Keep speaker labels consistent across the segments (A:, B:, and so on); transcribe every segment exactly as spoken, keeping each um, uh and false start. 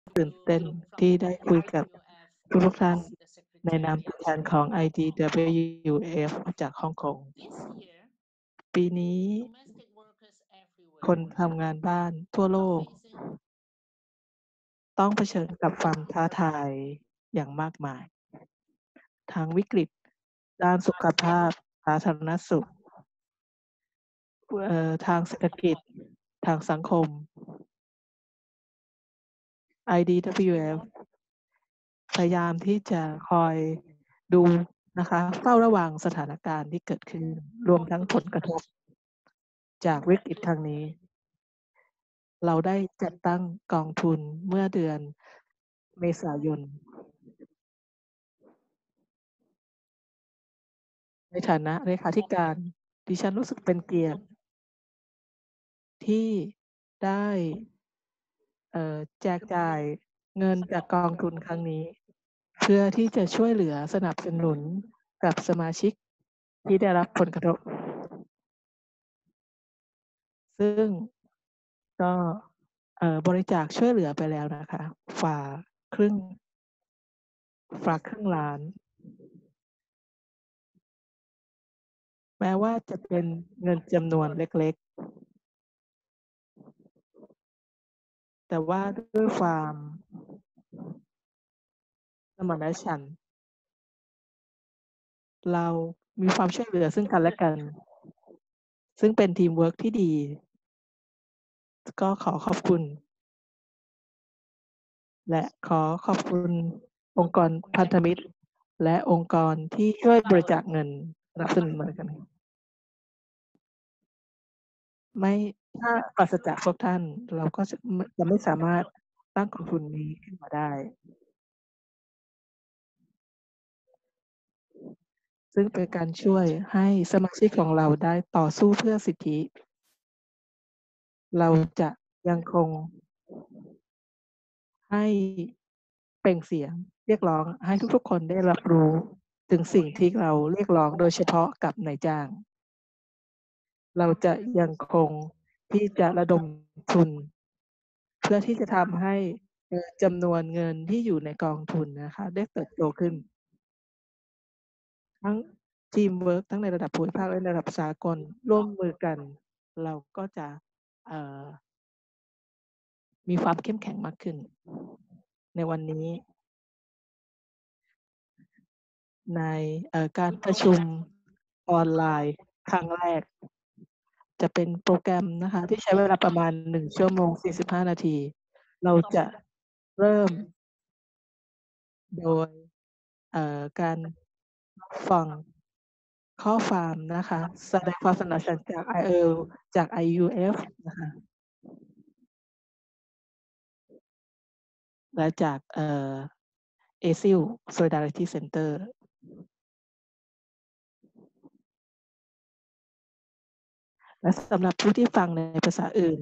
A: ตื่นเต้นที่ได้คุยกับทุกๆท่านในนามตัวแทนของ ไอ ดี ดับเบิลยู เอฟ จากฮ่องกง ปีนี้ คนทำงานบ้านทั่วโลก ต้องเผชิญกับความท้าทายอย่างมากมาย ทั้งวิกฤตด้านสุขภาพ สาธารณสุข เอ่อ ทางเศรษฐกิจ ทางสังคม ไอ ดี ดับเบิลยู เอฟ พยายามที่จะคอยดูนะคะ เฝ้าระวังสถานการณ์ที่เกิดขึ้น รวมทั้งผลกระทบจากวิกฤตครั้งนี้ เราได้จัดตั้งกองทุนเมื่อเดือนเมษายน ในฐานะเลขาธิการ ดิฉันรู้สึกเป็นเกียรติ ที่ได้ เอ่อ แจกจ่ายเงินจากกองทุนครั้งนี้ เพื่อที่จะช่วยเหลือสนับสนุนกับสมาชิกที่ได้รับผลกระทบ ซึ่ง ก็ เอ่อ บริจาคช่วยเหลือไปแล้วนะคะ ฝ่าครึ่ง ฝากครึ่งล้าน แม้ว่าจะเป็นเงินจำนวนเล็ก ๆ แต่ว่าด้วยความ สมานฉันท์ เรามีความช่วยเหลือซึ่งกันและกัน ซึ่งเป็นทีมเวิร์กที่ดี ก็ขอขอบคุณ และขอขอบคุณองค์กรพันธมิตร และองค์กรที่ช่วยบริจาคเงินสนับสนุนมากัน ไม่ ถ้าปราศจากพวกท่าน เราก็จะ ม จะไม่สามารถตั้งกองทุนนี้ขึ้นมาได้ ซึ่งเป็นการช่วยให้สมาชิกของเราได้ต่อสู้เพื่อสิทธิ เราจะยังคง ให้เปล่งเสียงเรียกร้องให้ทุก ๆ คนได้รับรู้ถึงสิ่งที่เราเรียกร้อง โดยเฉพาะกับนายจ้าง เราจะยังคงที่จะระดมทุน เพื่อที่จะทำให้ เอ่อ จำนวนเงินที่อยู่ในกองทุนนะคะได้เติบโตขึ้น ทั้งทีมเวิร์ก ทั้งในระดับภูมิภาคและในระดับสากลร่วมมือกัน เราก็จะ เอ่อ มีความเข้มแข็งมากขึ้น ในวันนี้ ใน เอ่อ การประชุมออนไลน์ครั้งแรก จะเป็นโปรแกรมนะคะที่ใช้เวลาประมาณ หนึ่ง ชั่วโมง สี่สิบห้า นาที เราจะเริ่ม โดย เอ่อ การรับฟังข้อความนะคะ แสดงความสนับสนุนจาก ไอ เอล จาก ไอ ยู เอฟ นะคะ และจาก เอ่อ เอซิล Solidarity Center และสำหรับผู้ที่ฟังในภาษาอื่น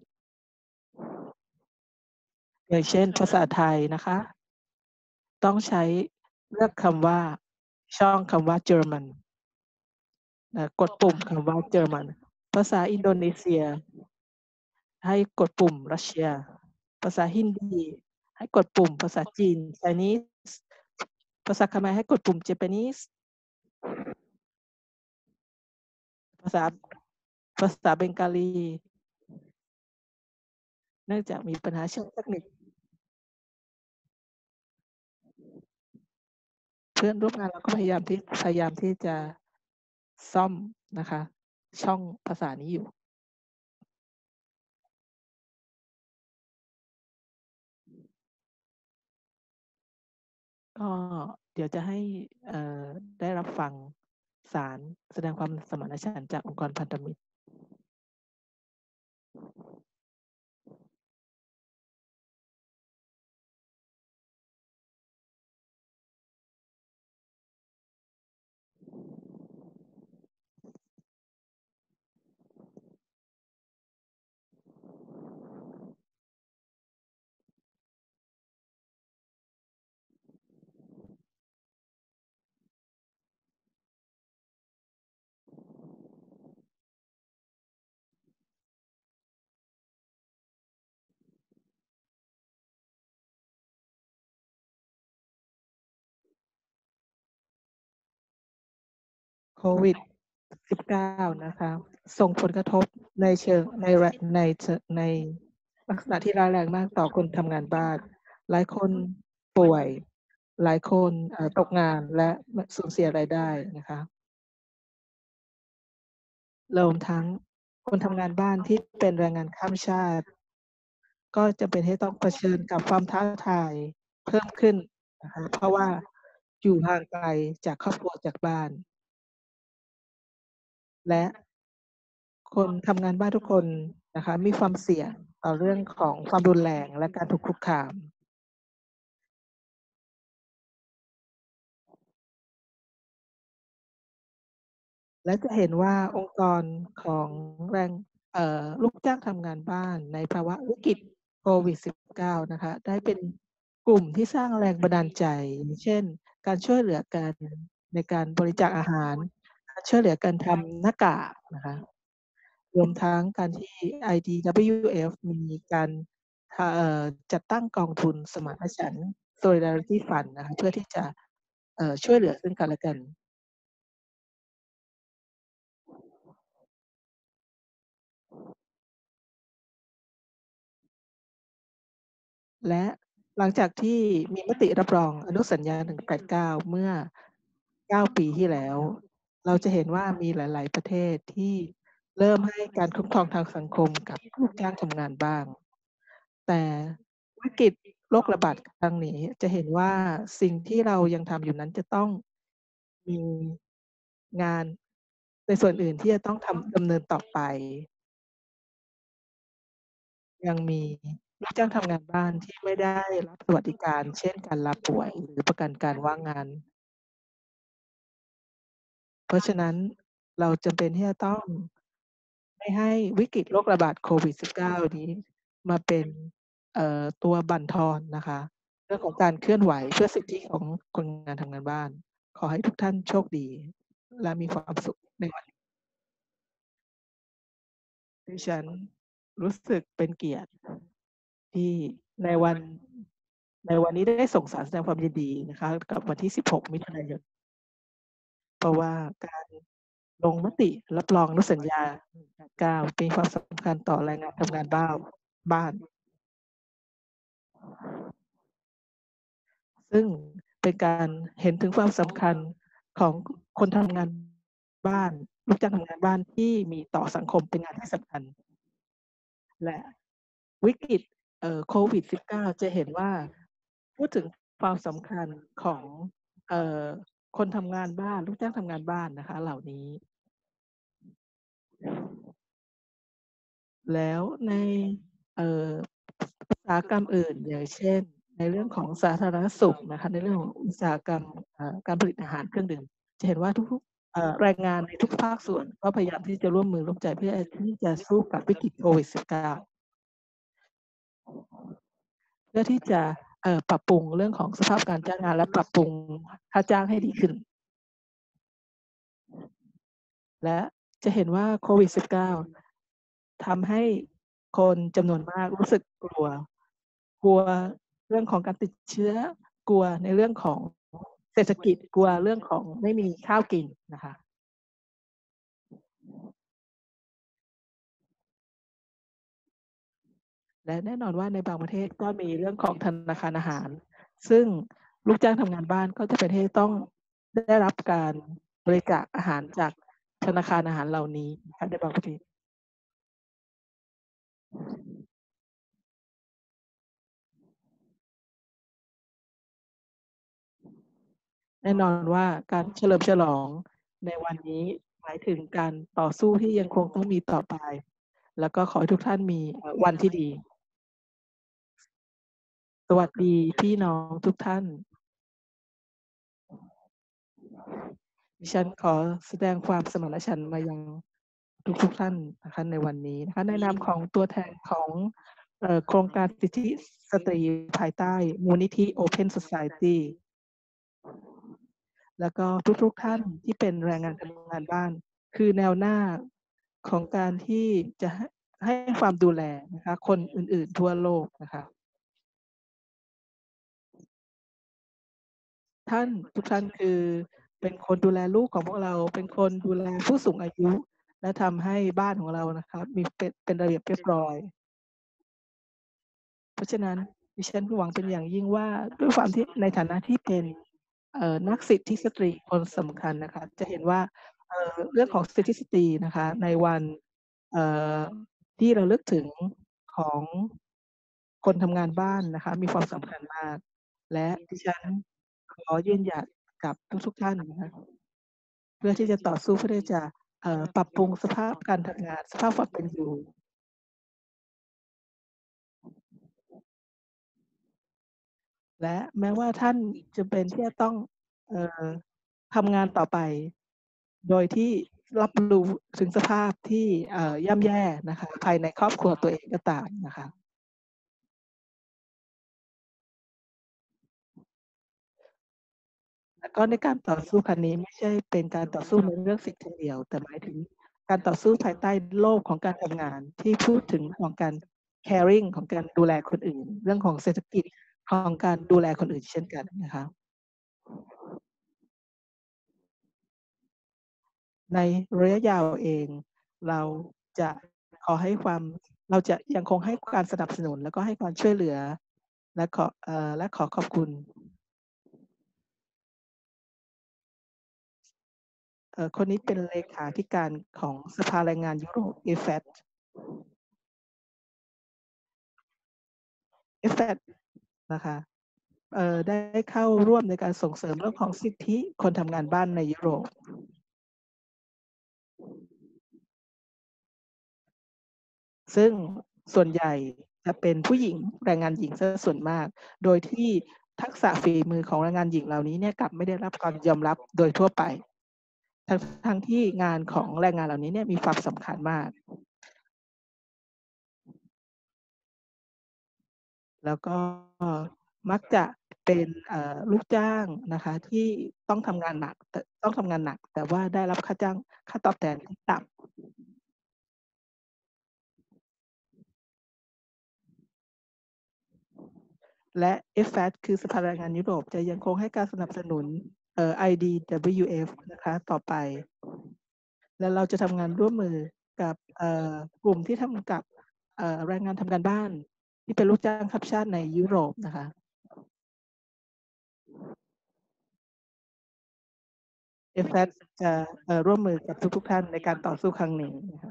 A: อย่างเช่น ภาษาไทยนะคะ ต้องใช้ เลือกคำว่า ช่องคำว่า German เอ่อ กดปุ่มคำว่า German ภาษาอินโดนีเซีย ให้กดปุ่ม Russia ภาษาฮินดีให้กดปุ่มภาษาจีน Chinese ภาษาเขมรให้กดปุ่ม Japanese ภาษา ภาษาเบงกาลี เนื่องจากมีปัญหาเชิงเทคนิค เพื่อนร่วมงานเราก็พยายามที่ พยายามที่จะซ่อมนะคะ ช่องภาษานี้อยู่ ก็เดี๋ยวจะให้ เอ่อ ได้รับฟังสารแสดงความสมานฉันท์จากองค์กรพันธมิตรโควิด สิบเก้า นะคะ ส่งผลกระทบในเชิง ใน ร ในเชิง ในลักษณะที่ร้ายแรงมากต่อคนทำงานบ้าน หลายคนป่วย หลายคน เอ่อ ตกงาน และ ม สูญเสียรายได้นะคะ รวมทั้งคนทำงานบ้านที่เป็นแรงงานข้ามชาติ ก็จำเป็นที่ต้องเผชิญกับความท้าทายเพิ่มขึ้นนะคะ เพราะว่าอยู่ห่างไกลจากครอบครัว จากบ้าน และคนทำงานบ้านทุกคนนะคะ มีความเสี่ยงต่อเรื่องของความรุนแรงและการถูกคุกคาม และจะเห็นว่าองค์กรของแรง เอ่อ ลูกจ้างทำงานบ้านในภาวะวิกฤตโควิด สิบเก้า นะคะ ได้เป็นกลุ่มที่สร้างแรงบันดาลใจ อย่างเช่น การช่วยเหลือกันในการบริจาคอาหาร การช่วยเหลือกันทำหน้ากากนะคะ รวมทั้งการที่ ไอ ดี ดับเบิลยู เอฟ มีการ ท เอ่อ จัดตั้งกองทุนสมานฉันท์ Solidarity Fund นะคะ เพื่อที่จะ เอ่อ ช่วยเหลือซึ่งกันและกัน และหลังจากที่มีมติรับรองอนุสัญญา หนึ่งแปดเก้า เมื่อ เก้า ปีที่แล้ว เราจะเห็นว่ามีหลาย ๆ ประเทศที่เริ่มให้การคุ้มครองทางสังคมกับลูกจ้างทำงานบ้าง แต่วิกฤตโรคระบาดครั้งนี้จะเห็นว่า สิ่งที่เรายังทำอยู่นั้นจะต้อง มีงานในส่วนอื่นที่จะต้องทำ ดำเนินต่อไป ยังมีลูกจ้างทำงานบ้านที่ไม่ได้รับสวัสดิการ เช่น การลาป่วย หรือประกันการว่างงาน เพราะฉะนั้นเราจำเป็นที่จะต้อง ไม่ให้วิกฤตโรคระบาดโควิด สิบเก้า นี้มาเป็น เอ่อ ตัวบั่นทอนนะคะ เรื่องของการเคลื่อนไหวเพื่อสิทธิของคนงานทำงานบ้าน ขอให้ทุกท่านโชคดีและมีความสุขในวัน ดิฉันรู้สึกเป็นเกียรติ ที่ในวัน ในวันนี้ได้ส่งสารแสดงความยินดีนะคะ กับวันที่ สิบหก มิถุนายน เพราะว่าการลงมติรับรองอนุสัญญา หนึ่งแปดเก้า มีความสำคัญต่อแรงงานทำงานบ้าว บ้าน ซึ่งเป็นการเห็นถึงความสำคัญของ คน ทำงาน บ้าน ลูกจ้างทำงานบ้านที่มีต่อสังคมเป็นงานที่สำคัญ และวิกฤต เอ่อ โควิด สิบเก้า จะเห็นว่า พูดถึงความสำคัญของ เอ่อ คนทำงานบ้าน ลูกจ้างทำงานบ้านนะคะ เหล่านี้ แล้วใน เอ่อ อุตสาหกรรมอื่น อย่างเช่น ในเรื่องของสาธารณสุขนะคะ ในเรื่องของอุตสาหกรรม เอ่อ การผลิตอาหาร เครื่องดื่ม จะเห็นว่าทุก ๆ เอ่อ แรงงานในทุกภาคส่วนก็พยายามที่จะร่วมมือร่วมใจ เพื่อที่จะสู้กับวิกฤตโควิด สิบเก้า เพื่อที่จะ เอ่อ ปรับปรุงเรื่องของสภาพการจ้างงาน และปรับปรุงค่าจ้างให้ดีขึ้น และจะเห็นว่าโควิด สิบเก้า ทำให้คนจำนวนมากรู้สึกกลัว กลัวเรื่องของการติดเชื้อ กลัวในเรื่องของเศรษฐกิจ กลัวเรื่องของไม่มีข้าวกินนะคะ และแน่นอนว่าในบางประเทศก็มีเรื่องของธนาคารอาหาร ซึ่งลูกจ้างทำงานบ้านก็จำเป็นที่จะต้อง ได้รับการบริจาคอาหารจากธนาคารอาหารเหล่านี้นะคะ ในบางประเทศ แน่นอนว่าการเฉลิมฉลองในวันนี้ หมายถึงการต่อสู้ที่ยังคงต้องมีต่อไป แล้วก็ขอให้ทุกท่านมี เอ่อ วันที่ดี สวัสดีพี่น้องทุกท่าน ดิฉันขอแสดงความสมานฉันท์มายังทุก ๆ ท่านนะคะในวันนี้นะคะ ในนามของตัวแทนของ เอ่อ โครงการสิทธิสตรีภายใต้มูลนิธิ Open Society แล้วก็ทุก ๆ ท่านที่เป็นแรงงานทำงานบ้าน คือแนวหน้าของการที่จะ ห ให้ความดูแลนะคะคนอื่น ๆ ทั่วโลกนะคะ ท่าน ทุกท่านคือเป็นคนดูแลลูกของพวกเรา เป็นคนดูแลผู้สูงอายุ และทำให้บ้านของเรานะคะมีเป็น เป็นระเบียบเรียบร้อย เพราะฉะนั้นดิฉันหวังเป็นอย่างยิ่งว่า ด้วยความที่ ในฐานะที่เป็น เอ่อ นักสิทธิสตรีคนสำคัญนะคะ จะเห็นว่า เอ่อ เรื่องของสิทธิสตรีนะคะในวัน เอ่อ ที่ระลึกถึงของคนทำงานบ้านนะคะ มีความสำคัญมาก และดิฉันขอยืนหยัดกับทุก ๆ ท่านนะคะ เพื่อที่จะต่อสู้ เพื่อที่จะ เอ่อ ปรับปรุงสภาพการทำงาน สภาพความเป็นอยู่ และแม้ว่าท่านจำเป็นที่จะต้อง เอ่อ ทำงานต่อไป โดยที่รับรู้ถึงสภาพที่ เอ่อ ย่ำแย่นะคะ ภายในครอบครัวตัวเองก็ตามนะคะ แล้วก็ในการต่อสู้ครั้งนี้ ไม่ใช่เป็นการต่อสู้ในเรื่องสิทธิ์อย่างเดียว แต่หมายถึงการต่อสู้ภายใต้โลกของการทำงาน ที่พูดถึงของการ caring ของการดูแลคนอื่น เรื่องของเศรษฐกิจ ของการดูแลคนอื่นเช่นกันนะคะ ในระยะยาวเอง เราจะขอให้ความ เราจะยังคงให้การสนับสนุน แล้วก็ให้ความช่วยเหลือ และขอ เอ่อ และขอขอบคุณ เอ่อ คนนี้เป็นเลขาธิการของสภาแรงงานยุโรป เอ แฟต เอ แฟต นะคะ เอ่อ ได้เข้าร่วมในการส่งเสริมเรื่องของสิทธิคนทำงานบ้านในยุโรป ซึ่งส่วนใหญ่จะเป็นผู้หญิง แรงงานหญิงเสียส่วนมาก โดยที่ทักษะฝีมือของแรงงานหญิงเหล่านี้เนี่ย กลับไม่ได้รับการยอมรับโดยทั่วไป ทั้ง ๆ ที่งานของแรงงานเหล่านี้เนี่ยมีความสำคัญมาก แล้วก็มักจะเป็น เอ่อ ลูกจ้างนะคะ ที่ต้องทำงานหนัก ต ต้องทำงานหนัก แต่ว่าได้รับค่าจ้าง ค่าตอบแทนที่ต่ำ และ เอฟ แฟต คือสภาแรงงานยุโรป จะยังคงให้การสนับสนุน เอ่อ ไอ ดี ดับเบิลยู เอฟ นะคะต่อไป และเราจะทำงานร่วมมือกับ เอ่อ กลุ่มที่ทำกับ เอ่อ แรงงานทำการบ้าน ที่เป็นลูกจ้างข้ามชาติในยุโรปนะคะ เอฟ แฟต จะ เอ่อ ร่วมมือกับทุก ๆ ท่านในการต่อสู้ครั้งนี้นะคะ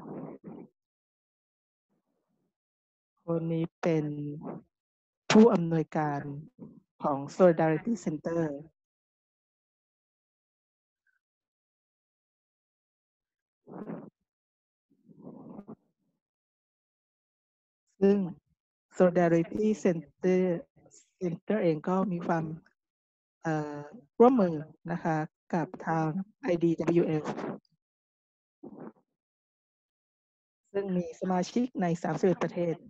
A: คนนี้เป็นผู้อำนวยการของ Solidarity Center ซึ่ง Solidarity Center Center เองก็มีความ เอ่อ ร่วมมือนะคะกับทาง ไอ ดี ดับเบิลยู เอฟ ซึ่งมีสมาชิกใน สามสิบเอ็ด ประเทศ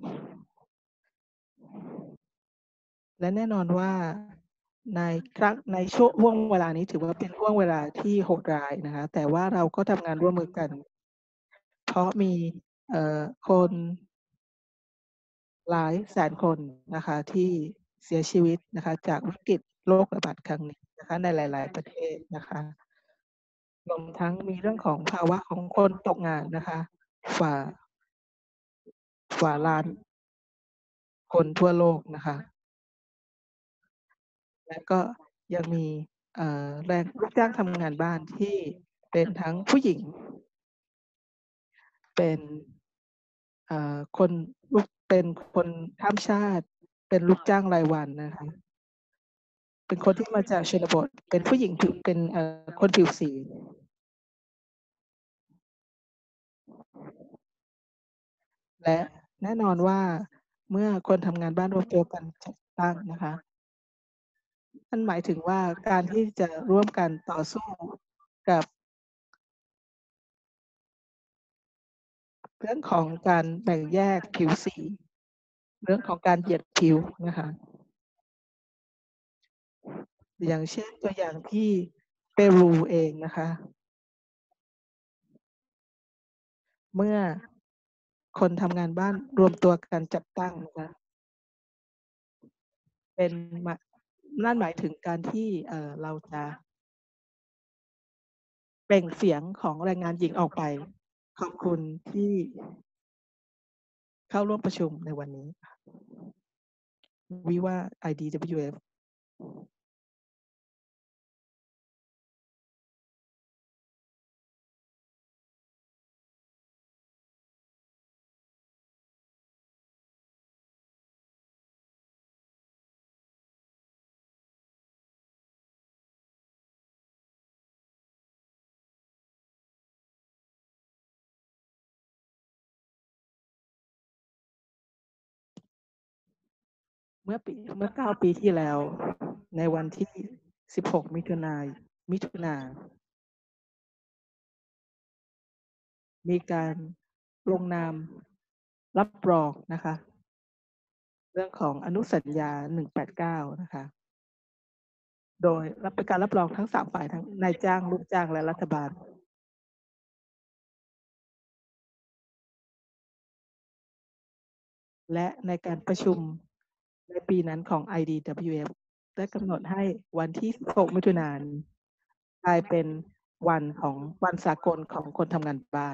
A: และแน่นอนว่า ในครั้ง ในช่วง ห่วงเวลานี้ถือว่าเป็นห่วงเวลาที่โหดร้ายนะคะ แต่ว่าเราก็ทำงานร่วมมือกัน เพราะมี เอ่อ คน หลายแสนคนนะคะที่เสียชีวิตนะคะ จากวิกฤตโรคระบาดครั้งนี้นะคะในหลาย ๆ ประเทศนะคะ รวมทั้งมีเรื่องของภาวะของคนตกงานนะคะ ฝ่า กว่า ล้าน คนทั่วโลกนะคะ และก็ยังมี เอ่อ แรง ลูกจ้างทำงานบ้านที่เป็นทั้งผู้หญิง เป็น เอ่อ คน ลูก เป็นคนข้ามชาติ เป็นลูกจ้างรายวันนะคะ เป็นคนที่มาจากชนบท เป็นผู้หญิงผิว เป็น เอ่อ คนผิวสี และแน่นอนว่า เมื่อคนทำงานบ้านรวมตัวกันจัดตั้งนะคะ นั่นหมายถึงว่า การที่จะร่วมกันต่อสู้กับ เรื่องของการแบ่งแยกผิวสี เรื่องของการเหยียดผิวนะคะ อย่างเช่น ตัวอย่างที่เปรูเองนะคะ เมื่อคนทำงานบ้านรวมตัวกันจัดตั้งนะคะ เป็น ม นั่นหมายถึงการที่ เอ่อ เราจะเปล่งเสียงของแรงงานหญิงออกไป ขอบคุณที่เข้าร่วมประชุมในวันนี้ วิว่า ไอ ดี ดับเบิลยู เอฟ เมื่อปี เมื่อ เก้า ปีที่แล้ว ในวันที่ สิบหก มิถุนาย มิถุนา มีการลงนามรับรองนะคะ เรื่องของอนุสัญญา หนึ่งแปดเก้า นะคะ โดยรับเป็นการรับรองทั้ง สาม ฝ่าย ทั้งนายจ้าง ลูกจ้าง และรัฐบาล และในการประชุมในปีนั้นของ ไอ ดี ดับเบิลยู เอฟ ได้กำหนดให้วันที่ สิบหก มิถุนายน กลายเป็นวันของวันสากลของคนทำงานบ้าน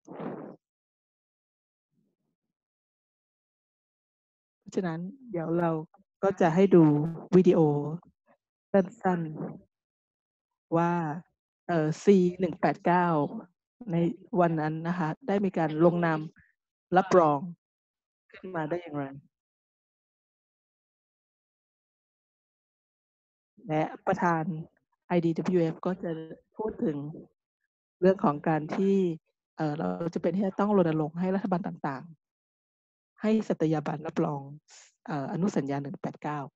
A: เพราะฉะนั้นเดี๋ยวเราก็จะให้ดูวิดีโอสั้น ๆ ว่า เอ่อ ซี หนึ่งแปดเก้า ในวันนั้นนะคะ ได้มีการลงนามรับรองขึ้นมาได้อย่างไร และประธาน ไอ ดี ดับเบิลยู เอฟ ก็จะพูดถึงเรื่องของการที่ เอ่อ เราจะเป็นที่จะต้องรณรงค์ให้รัฐบาลต่าง ๆ ให้สัตยาบันรับรอง เอ่อ อนุสัญญา หนึ่งแปดเก้า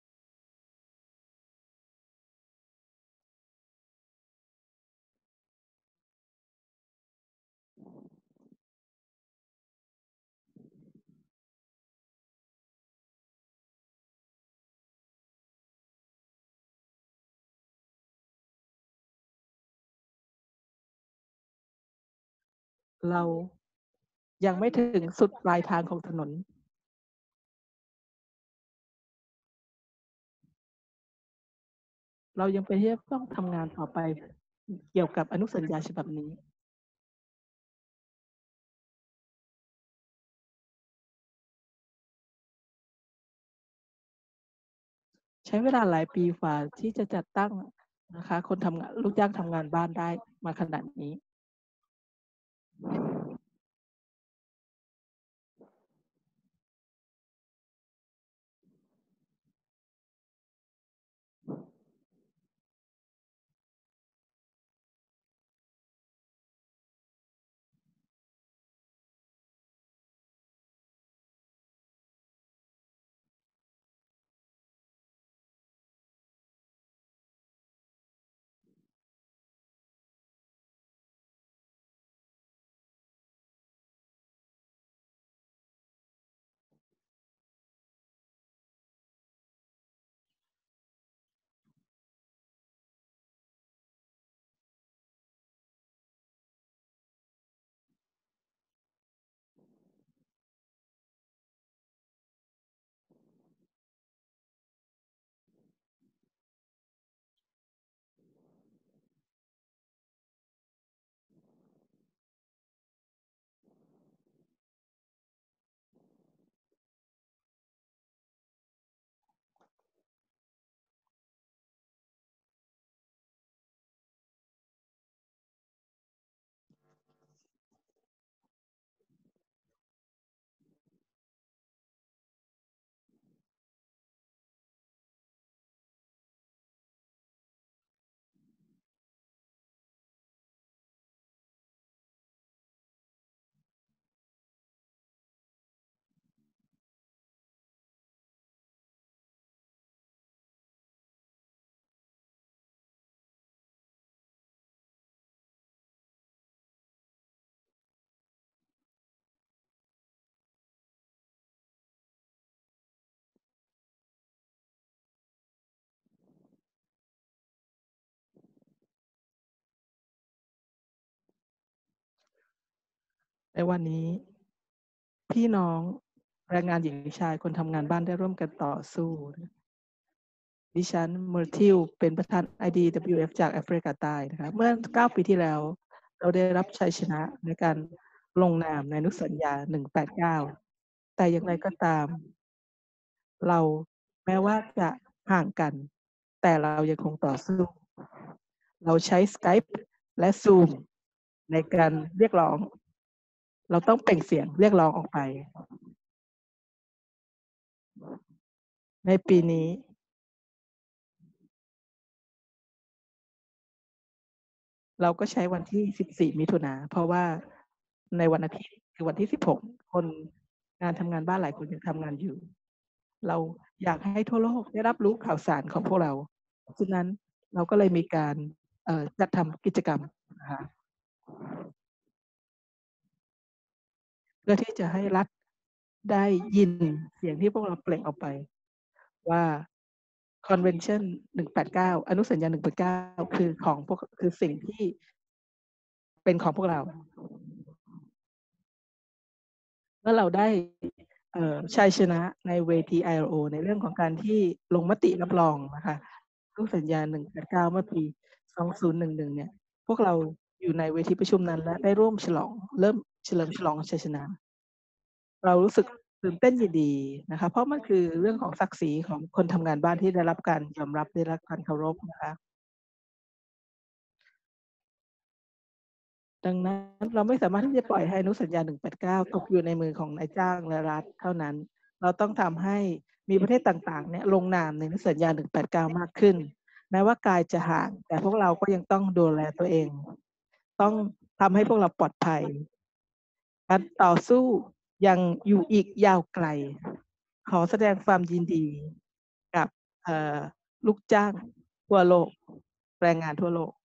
A: เรายังไม่ถึงสุดปลายทางของถนน เรายังเป็นที่จะต้องทำงานต่อไป เกี่ยวกับอนุสัญญาฉบับนี้ ใช้เวลาหลายปีกว่าที่จะจัดตั้งนะคะ คนทำงาน ลูกจ้างทำงานบ้านได้มาขนาดนี้ ในวันนี้ พี่น้องแรงงานหญิงชายคนทำงานบ้านได้ร่วมกันต่อสู้ดิฉัน Myrtle เป็นประธาน ไอ ดี ดับเบิลยู เอฟ จากแอฟริกาใต้นะคะ เมื่อ เก้า ปีที่แล้ว เราได้รับชัยชนะในการลงนามในอนุสัญญา หนึ่งแปดเก้า แต่อย่างไรก็ตาม เรา แม้ว่าจะห่างกัน แต่เรายังคงต่อ สู้ เราใช้ Skype และ Zoom ในการเรียกร้อง เราต้องเปล่งเสียงเรียกร้องออกไป ในปีนี้ เราก็ใช้วันที่ สิบสี่ มิถุนา เพราะว่าในวันอาทิตย์ คือวันที่ สิบหก คน งานทำงานบ้านหลายคนยังทำงานอยู่ เราอยากให้ทั่วโลกได้รับรู้ข่าวสารของพวกเรา ฉะนั้นเราก็เลยมีการ เอ่อ จัดทำกิจกรรมนะคะ เพื่อที่จะให้รัฐได้ยินเสียงที่พวกเราเปล่งออกไปว่า Convention หนึ่งแปดเก้า อนุสัญญา หนึ่งแปดเก้า คือของพวก คือสิ่งที่ เป็นของพวกเรา เมื่อเราได้ เอ่อ ชัยชนะในเวที ไอ แอล โอ ในเรื่องของการที่ลงมติรับรองนะคะ อนุสัญญา หนึ่งแปดเก้า เมื่อปี สองพันสิบเอ็ด เนี่ย พวกเราอยู่ในเวทีประชุมนั้น และได้ร่วมฉลอง เริ่มเฉลิมฉลองชัยชนะ เรารู้สึกตื่นเต้นยินดีนะคะ เพราะมันคือเรื่องของศักดิ์ศรีของคนทำงานบ้านที่ได้รับการยอมรับ ได้รับการเคารพนะคะ ดัง นั้น เราไม่สามารถที่จะปล่อยให้อนุสัญญา หนึ่งแปดเก้า ตกอยู่ในมือของนายจ้างและรัฐเท่านั้น เราต้องทำให้มีประเทศต่าง ๆ เนี่ยลงนามในอนุสัญญา หนึ่งแปดเก้า มากขึ้น แม้ว่ากายจะห่าง แต่พวกเราก็ยังต้องดูแลตัวเอง ต้องทำให้พวกเราปลอดภัย การต่อสู้ยังอยู่อีกยาวไกล ขอแสดงความยินดีกับ เอ่อ ลูกจ้างทั่วโลก แรงงานทั่วโลก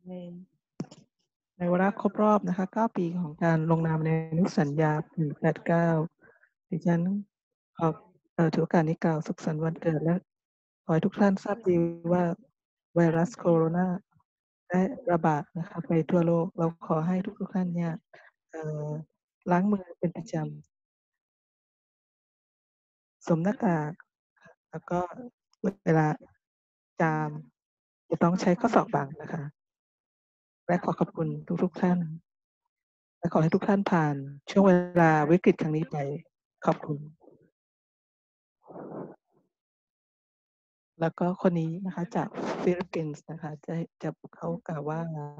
A: ใน ในวาระครบรอบนะคะ เก้า ปีของการลงนามในอนุสัญญา หนึ่ง แปด เก้า ดิฉันขอ เอ่อ ถือโอกาสนี้กล่าวสุขสันต์วันเกิด และขอให้ทุกท่านทราบดีว่าไวรัสโคโรนาได้ระบาดนะคะไปทั่วโลก เราขอให้ทุก ๆ ท่านเนี่ย เอ่อ ล้างมือเป็นประจำ สวมหน้ากาก แล้วก็เวลาจาม จะต้องใช้ข้อศอกบังนะคะ และขอขอบคุณทุก ๆ ท่าน และขอให้ทุกท่านผ่านช่วง เวลา วิกฤตครั้งนี้ไป ขอบคุณ แล้วก็คนนี้นะคะจากฟิลิปปินส์นะคะ จะ จะ เขากล่าวว่า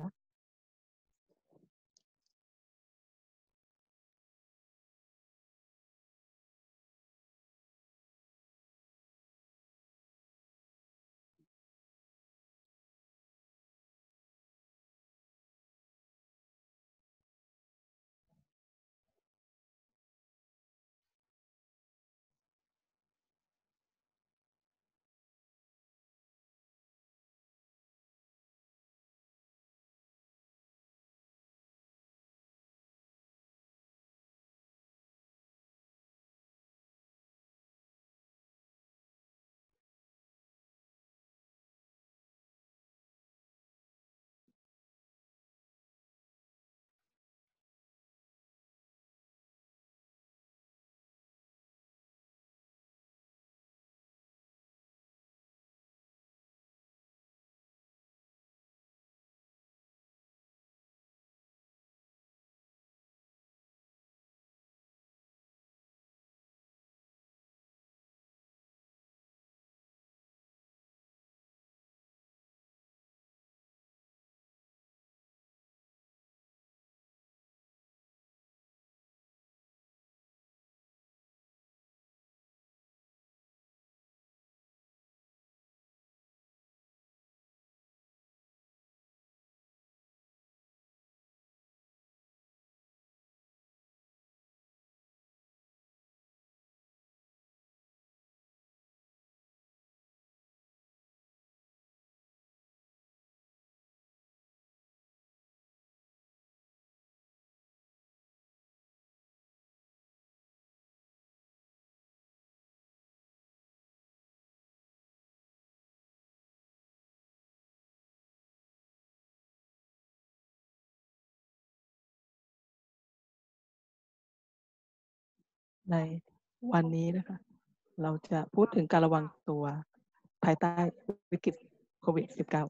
A: ในวันนี้นะคะ เราจะพูดถึงการระวังตัวภายใต้วิกฤตโควิด สิบเก้า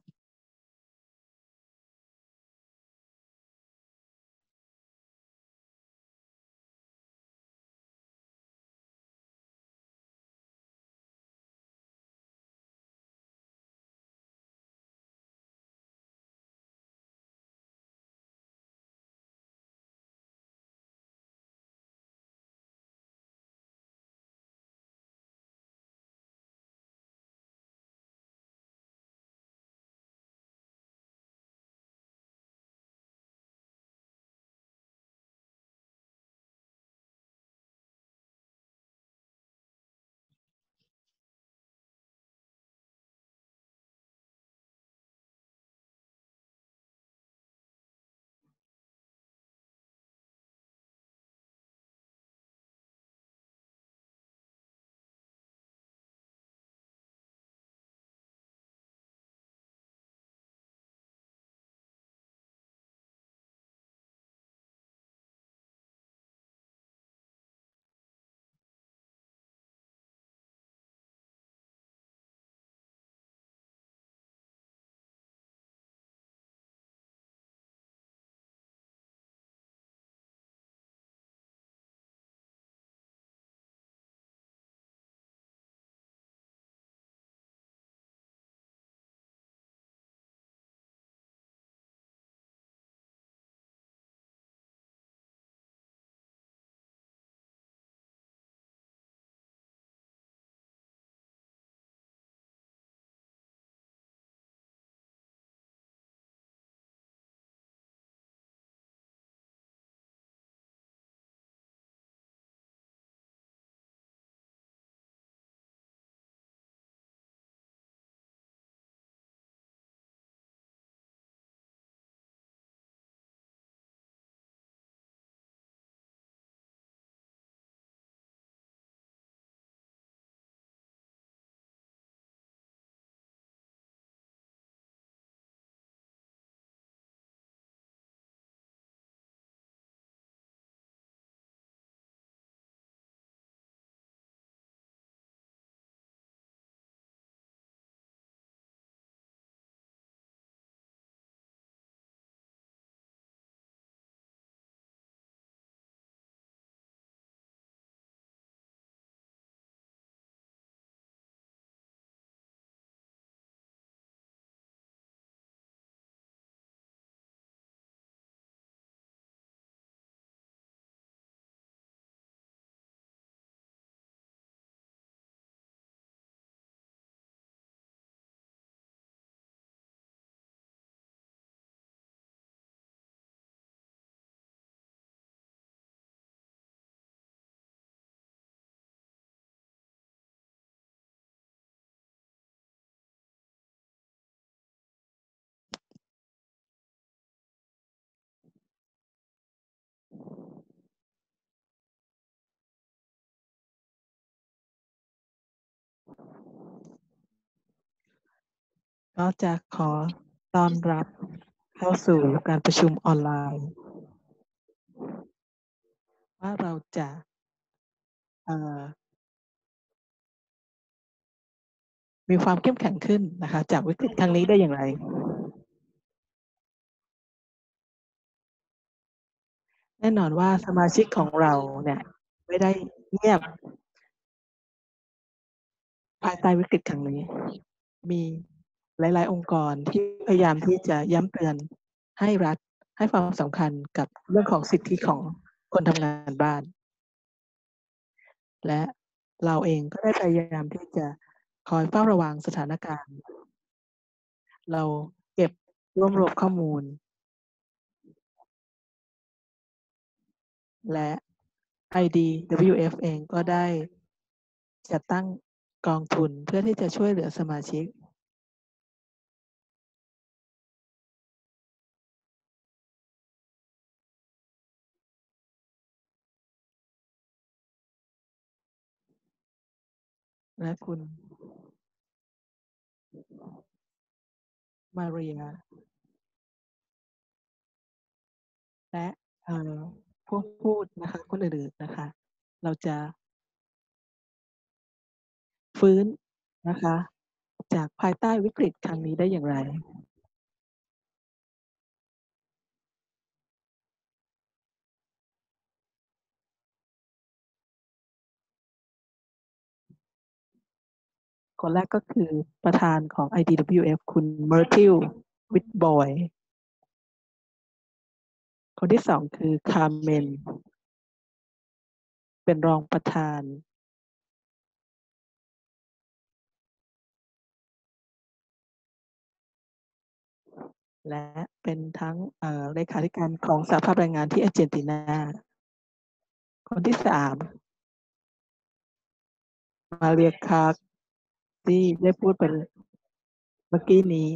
A: ก็จะขอต้อนรับเข้าสู่การประชุมออนไลน์ ว่าเราจะ เอ่อ มีความเข้มแข็งขึ้นนะคะ จากวิกฤตครั้งนี้ได้อย่างไร แน่นอนว่าสมาชิกของเราเนี่ยไม่ได้เงียบ ภายใต้วิกฤตครั้งนี้ มีหลาย ๆ องค์กร ที่ พยายามที่จะย้ำเตือนให้รัฐให้ความสำคัญกับเรื่องของสิทธิของคนทำ งาน บ้าน และเราเองก็ได้พยายามที่จะคอยเฝ้าระวังสถานการณ์ เราเก็บรวบรวมข้อมูล และ ไอ ดี ดับเบิลยู เอฟ เองก็ได้ จัดตั้งกองทุนเพื่อที่จะช่วยเหลือสมาชิก และคุณ Maria และ เอ่อ ผู้พูดนะคะ คนอื่น ๆ นะคะ เราจะ ฟื้นนะคะ จากภายใต้วิกฤตครั้งนี้ได้อย่างไร? คนแรกก็คือประธานของ ไอ ดี ดับเบิลยู เอฟ คุณ Myrtle Witbooi คนที่ สอง คือ Carmen เป็นรองประธาน และเป็นทั้ง เอ่อ เลขาธิการของสหภาพแรงงานที่อาร์เจนตินา คนที่ สาม Maria Clark ที่ได้พูดไปเมื่อกี้นี้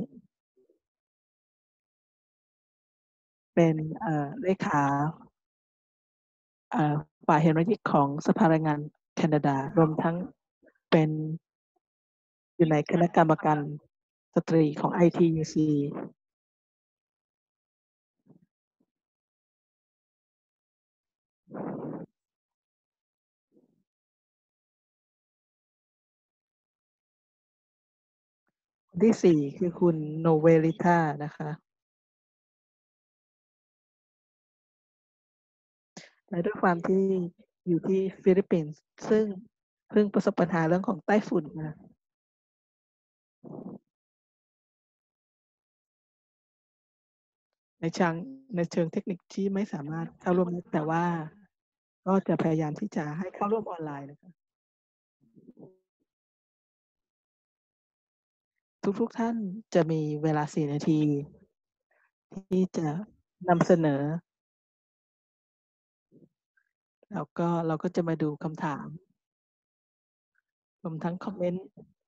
A: เป็น เอ่อ เลขา เอ่อ ฝ่ายเหตุและกิจของสภาแรงงานแคนาดา รวมทั้งเป็น อยู่ในคณะกรรมการสตรีของ ไอ ที ยู ซี คนที่ สี่ คือคุณ Novelita นะคะ และด้วยความที่อยู่ที่ฟิลิปปินส์ ซึ่งเพิ่งประสบปัญหาเรื่องของไต้ฝุ่นมา ในชัง ในเชิงเทคนิคที่ไม่สามารถเข้าร่วม แต่ว่าก็จะพยายามที่จะให้เข้าร่วมออนไลน์นะคะ ทุก ๆ ท่านจะมีเวลา สี่ นาที ที่จะนำเสนอ แล้วก็เราก็จะมาดูคำถาม รวมทั้งคอมเมนต์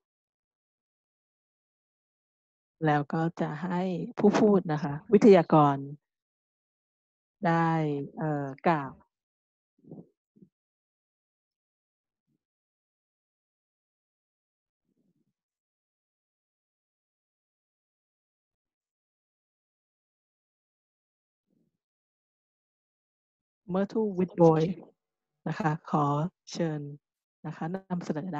A: แล้วก็จะให้ผู้พูดนะคะ วิทยากร ได้ เอ่อ กล่าว Myrtle Witbooi นะคะ ขอเชิญนะคะ นำเสนอได้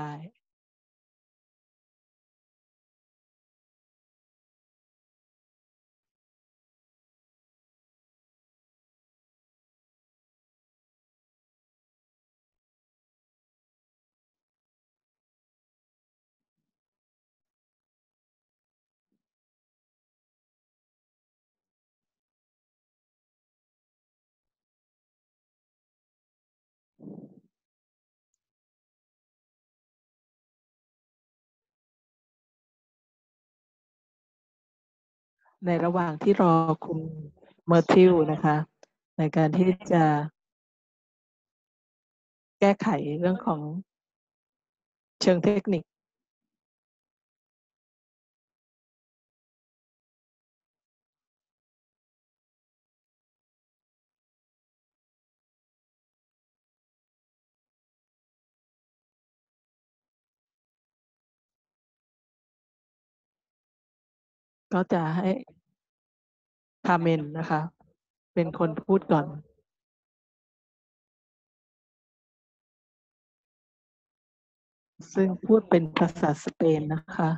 A: ในระหว่างที่รอคุณ Myrtle นะคะ ในการที่จะ แก้ไขเรื่องของ เชิงเทคนิคก็จะให้ Carmen นะคะ เป็นคนพูดก่อน ซึ่งพูดเป็นภาษาสเปนนะคะ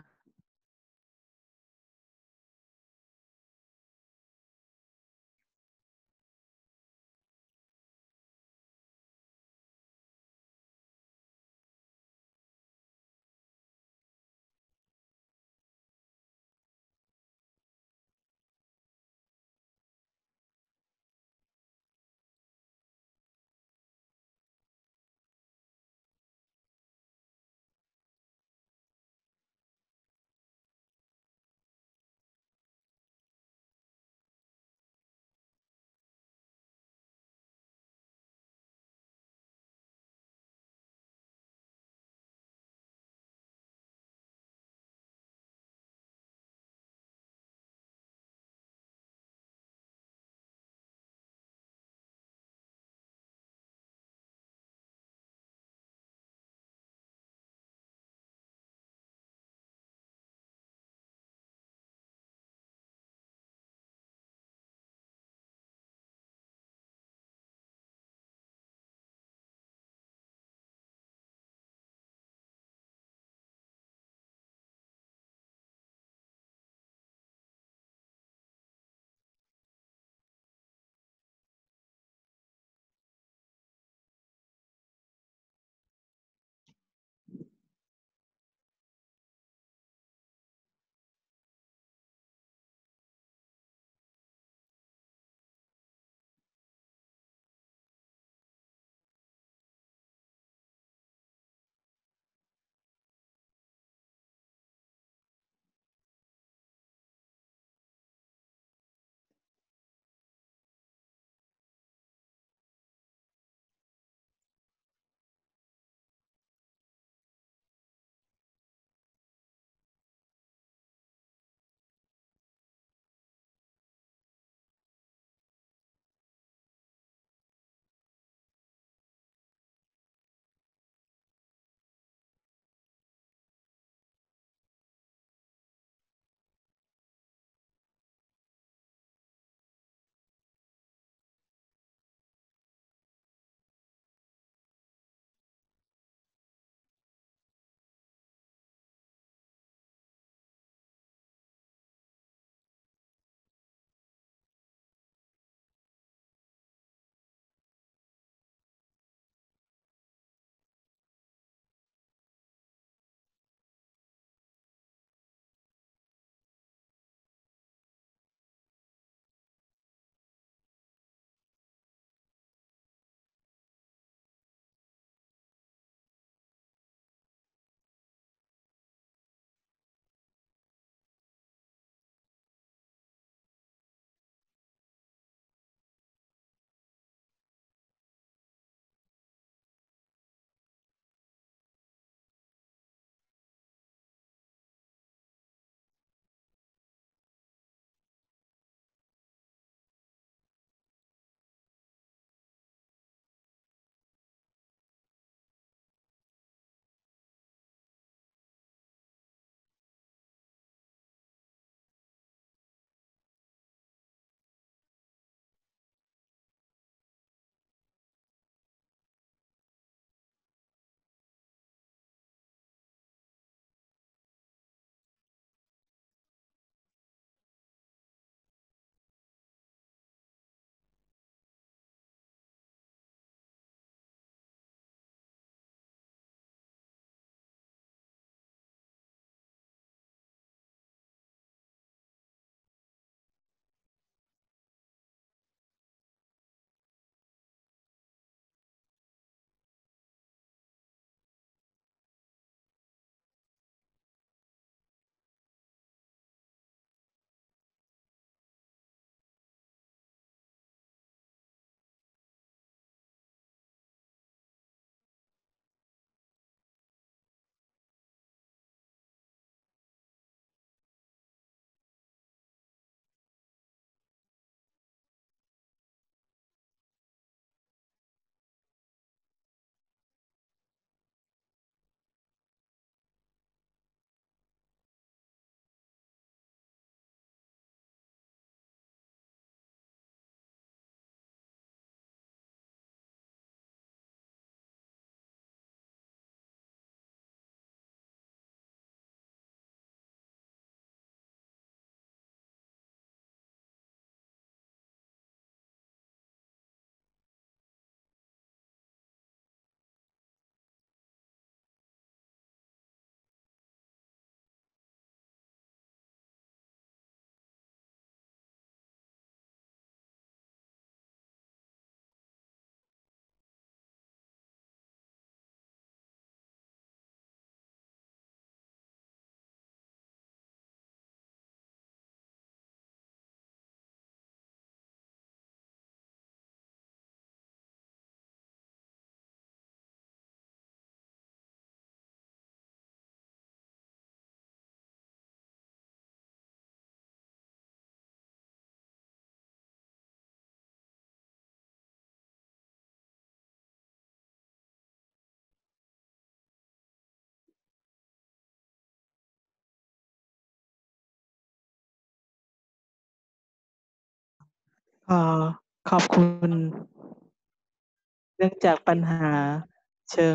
A: เอ่อ ขอบ คุณ เนื่องจากปัญหาเชิง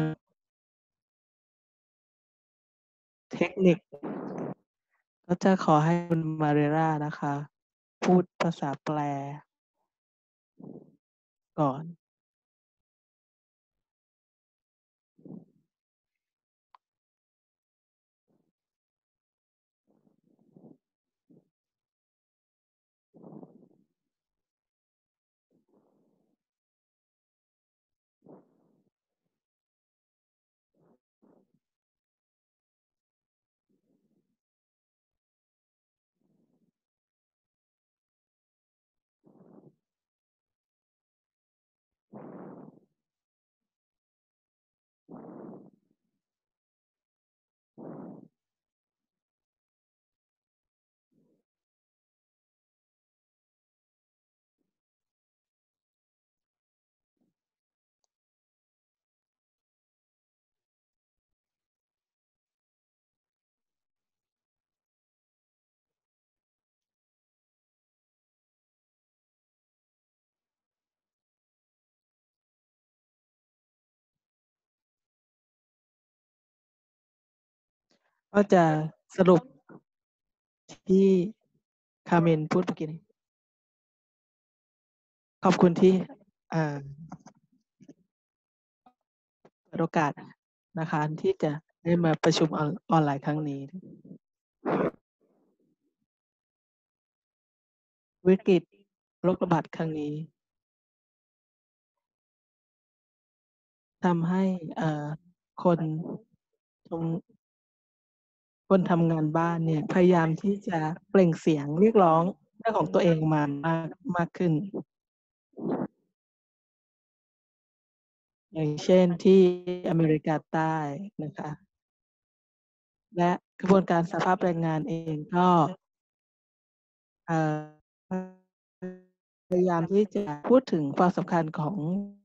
A: เทคนิค ก็จะขอ ให้ คุณ Mariela นะคะ พูดภาษาแปล ก่อน ก็จะสรุป ที่ Carmen พูดเมื่อกี้นี้ ขอบคุณที่ อ่า เปิดโอกาสนะคะ ที่จะได้มาประชุมออน ออนไลน์ครั้งนี้ วิกฤตโรคระบาดครั้งนี้ ทำให้ เอ่อ คน ตรง คนทำงานบ้านเนี่ย พยายามที่จะเปล่งเสียงเรียกร้องเรื่องของตัวเองมา มาก มากขึ้น อย่างเช่น ที่อเมริกาใต้นะคะ และกระบวนการสหภาพแรงงานเองก็ เอ่อ พยายามที่จะพูดถึงความสำคัญของ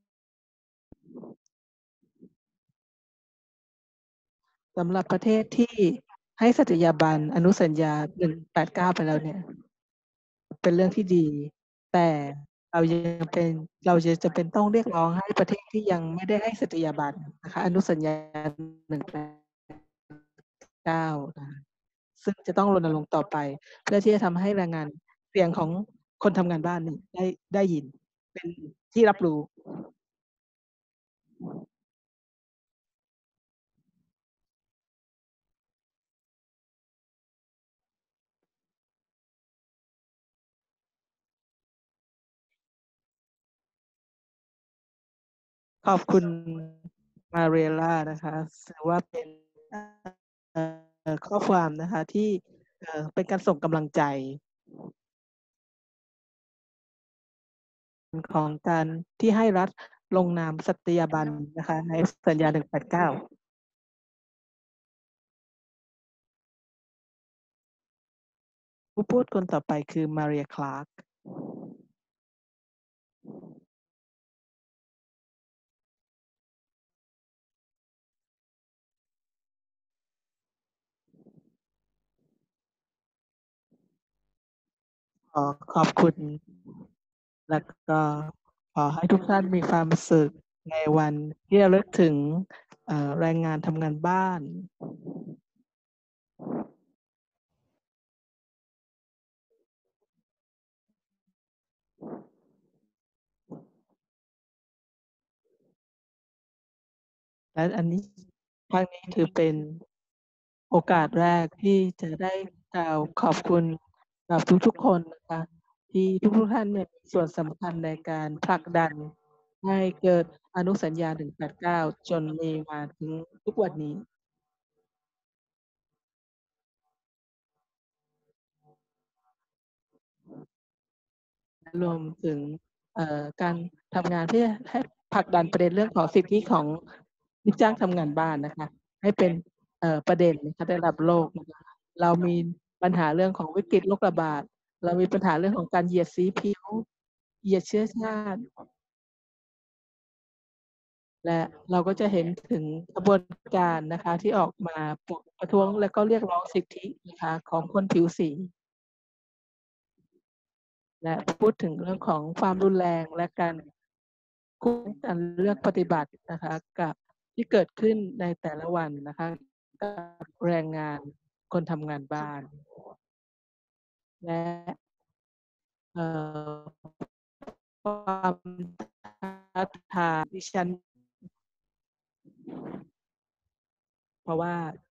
A: สำหรับประเทศที่ให้สัตยาบันอนุสัญญา หนึ่งแปดเก้า ไปแล้วเนี่ย เป็นเรื่องที่ดี แต่เรา ยัง เป็น เรายังจำเป็นต้องเรียกร้องให้ประเทศที่ยังไม่ได้ให้สัตยาบันนะคะ อนุสัญญา หนึ่งแปดเก้า นะคะ ซึ่งจะต้องรณรงค์ต่อไป เพื่อที่จะทำให้แรงงาน เสียงของคนทำงานบ้านนี่ได้ ได้ยิน เป็นที่รับรู้ ขอบคุณ Mariela นะคะ ถือว่า เป็น เอ่อ ข้อความนะคะที่ เอ่อ เป็นการส่งกำลังใจ ของการที่ให้รัฐลงนามสัตยาบันนะคะ ในสัญญา หนึ่งแปดเก้า ผู้พูดคนต่อไปคือ Maria Clark ขอขอบคุณ แล้วก็ขอให้ทุกท่านมีความสุขในวันที่ระลึกถึง เอ่อ แรงงานทำงานบ้าน และอันนี้ ครั้งนี้ถือเป็นโอกาสแรกที่จะได้กล่าวขอบคุณกับทุก ๆ คนนะคะ ที่ทุก ๆ ท่านเนี่ยมีส่วนสำคัญในการผลักดันให้เกิดอนุสัญญา หนึ่งแปดเก้า จนมีมาถึงทุกวันนี้ รวมถึง เอ่อ การทำงานเพื่อให้ผลักดันประเด็นเรื่องของสิทธิของลูกจ้างทำงานบ้านนะคะ ให้เป็น เอ่อ ประเด็นนะคะในระดับโลกนะคะ เรามีปัญหาเรื่องของวิกฤตโรคระบาด เรามีปัญหาเรื่องของการเหยียดสีผิว เหยียดเชื้อชาติ และเราก็จะเห็นถึงกระบวนการนะคะที่ออกมาปก ประท้วงและก็เรียกร้องสิทธินะคะของคนผิวสีและพูดถึงเรื่องของความรุนแรงและการคุ้มกันเลือกปฏิบัตินะคะกับที่เกิดขึ้นในแต่ละวันนะคะกับแรงงานคนทำงานบ้านและเอ่อความท้าทายดิฉันเพราะว่า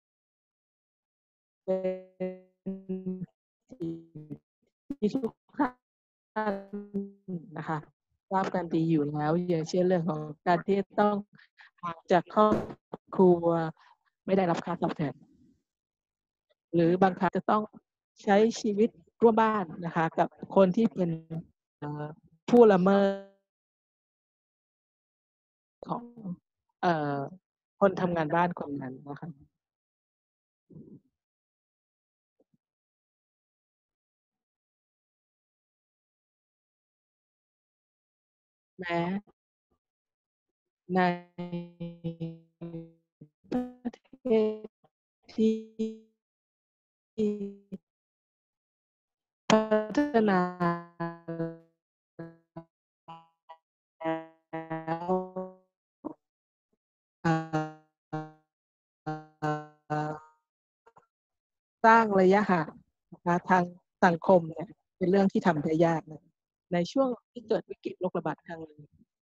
A: เป็นสิ่งที่ทุกท่านนะคะทราบกันดีอยู่แล้วอย่างเช่นเรื่องของการที่ต้องห่างจากครอบครัวไม่ได้รับค่าตอบแทนหรือบางครั้งจะต้องใช้ชีวิตร่วมบ้านนะคะกับคนที่เป็นผู้ละเมิดของเอ่อคนทำงานบ้านคนนั้นนะคะแม้ในประเทศที่พัฒนาแล้วสร้างระยะห่างนะคะทางสังคมเนี่ยเป็นเรื่องที่ทำได้ยากนะในช่วงที่เกิดวิกฤตโรคระบาดครั้งนี้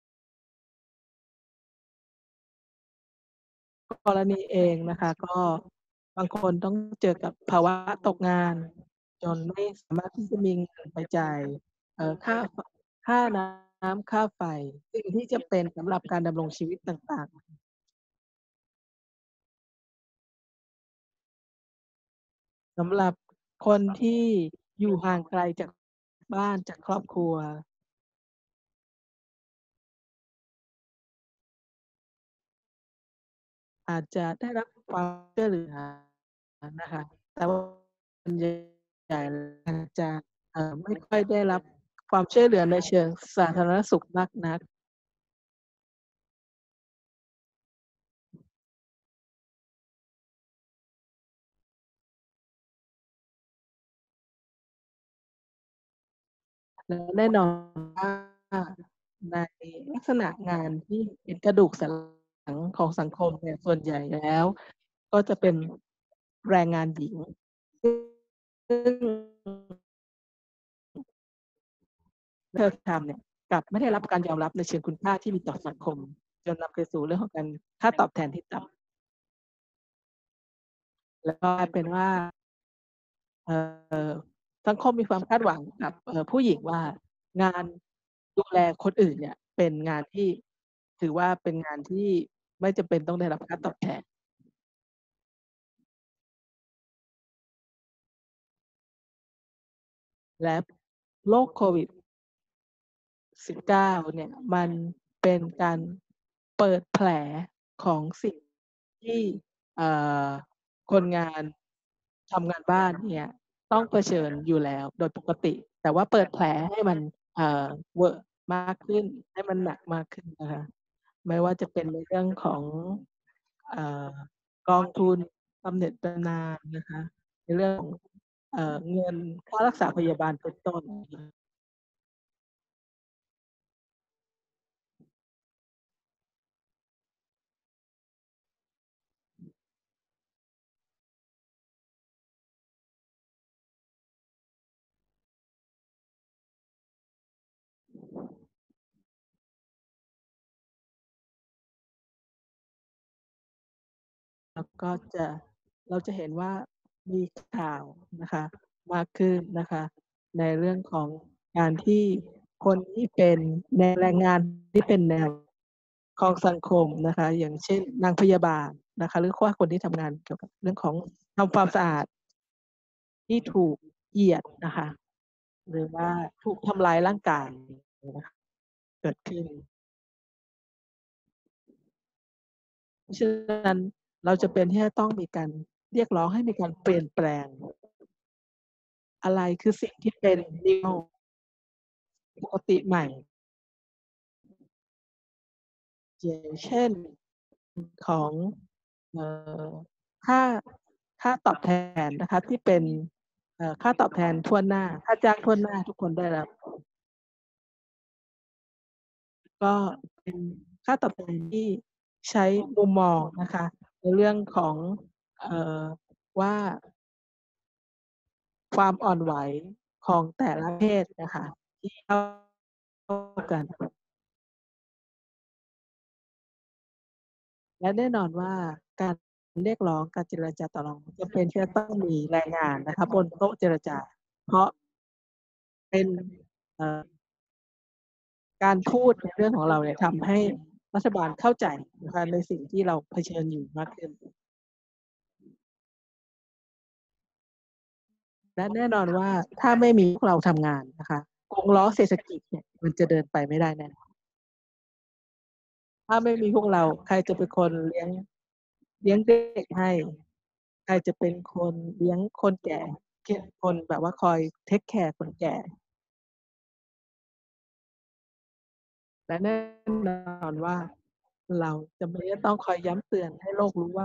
A: กรณีเองนะคะก็บางคนต้องเจอกับภาวะตกงานจนไม่สามารถที่จะมีเงินไปจ่ายเอ่อค่าค่าน้ำค่าไฟสิ่งที่จะเป็นสำหรับการดำรงชีวิตต่างๆสำหรับคนที่อยู่ห่างไกลจากบ้านจากครอบครัวอาจจะได้รับความช่วยเหลือนะคะแต่ว่าส่วนใหญ่อาจจะเอ่อไม่ค่อยได้รับความช่วยเหลือในเชิงสาธารณสุขมากนักและแน่นอนว่าในลักษณะงานที่เป็นกระดูกสันหลังของสังคมเนี่ยส่วนใหญ่แล้วก็จะเป็นแรงงานหญิงซึ่งเธอทำเนี่ยกลับไม่ได้รับการยอมรับในเชิงคุณค่าที่มีต่อสังคมจนนำไปสู่เรื่องของการค่าตอบแทนที่ต่ำแล้วก็เป็นว่าเอ่อสังคมมีความคาดหวังกับเอ่อผู้หญิงว่างานดูแลคนอื่นเนี่ยเป็นงานที่ถือว่าเป็นงานที่ไม่จำเป็นต้องได้รับค่าตอบแทนและโรคโควิด สิบเก้า เนี่ยมันเป็นการเปิดแผลของสิ่งที่เอ่อคนงานทำงานบ้านเนี่ยต้องเผชิญอยู่แล้วโดยปกติแต่ว่าเปิดแผลให้มันเอ่อเวอะมากขึ้นให้มันหนักมากขึ้นนะคะไม่ว่าจะเป็นในเรื่องของเอ่อกองทุนบำเหน็จบำนาญนะคะในเรื่องของเอ่อเงินค่ารักษาพยาบาลเป็นต้น แล้วก็จะเราจะเห็นว่ามีข่าวนะคะมากขึ้นนะคะในเรื่องของการที่คนที่เป็นแนวแรงงานที่เป็นแนวของสังคมนะคะอย่างเช่นนางพยาบาลนะคะหรือว่าคนที่ทำงานเกี่ยวกับเรื่องของทำความสะอาดที่ถูกเหยียดนะคะหรือว่าถูกทำลายร่างกายนะคะเกิดขึ้นเพราะฉะนั้นเราจะเป็นที่จะต้องมีการเรียกร้องให้มีการเปลี่ยนแปลง อะไรคือสิ่งที่เป็น new ปกติใหม่อย่างเช่นของเอ่อค่าค่าตอบแทนนะคะที่เป็นเอ่อค่าตอบแทนทั่วหน้าค่าจ้างทั่วหน้าทุกคนได้รับก็เป็นค่าตอบแทนที่ใช้มุมมองนะคะ ในเรื่องของ เอ่อ ว่า ความอ่อนไหวของแต่ละเพศนะคะ ที่ เท่า กัน และแน่นอนว่า การ เรียกร้อง การเจรจาต่อรอง จำเป็นที่จะต้องมีแรงงานนะคะบนโต๊ะเจรจา เพราะ เป็น เอ่อ การพูดในเรื่องของเราเนี่ย ทำให้รัฐบาลเข้าใจนะคะในสิ่งที่เราเผชิญอยู่มากขึ้น และแน่นอนว่า ถ้าไม่มีพวกเราทำงานนะคะ วงล้อเศรษฐกิจเนี่ย มันจะเดินไปไม่ได้แน่นอน ถ้าไม่มีพวกเรา ใครจะเป็นคนเลี้ยง เลี้ยง เด็ก ให้ ใครจะเป็นคนเลี้ยงคนแก่ เก็บคนแบบว่าคอยเทกแคร์คนแก่ และ แน่นอนว่า เราจำเป็นที่จะต้องคอยย้ำเตือนให้โลกรู้ว่า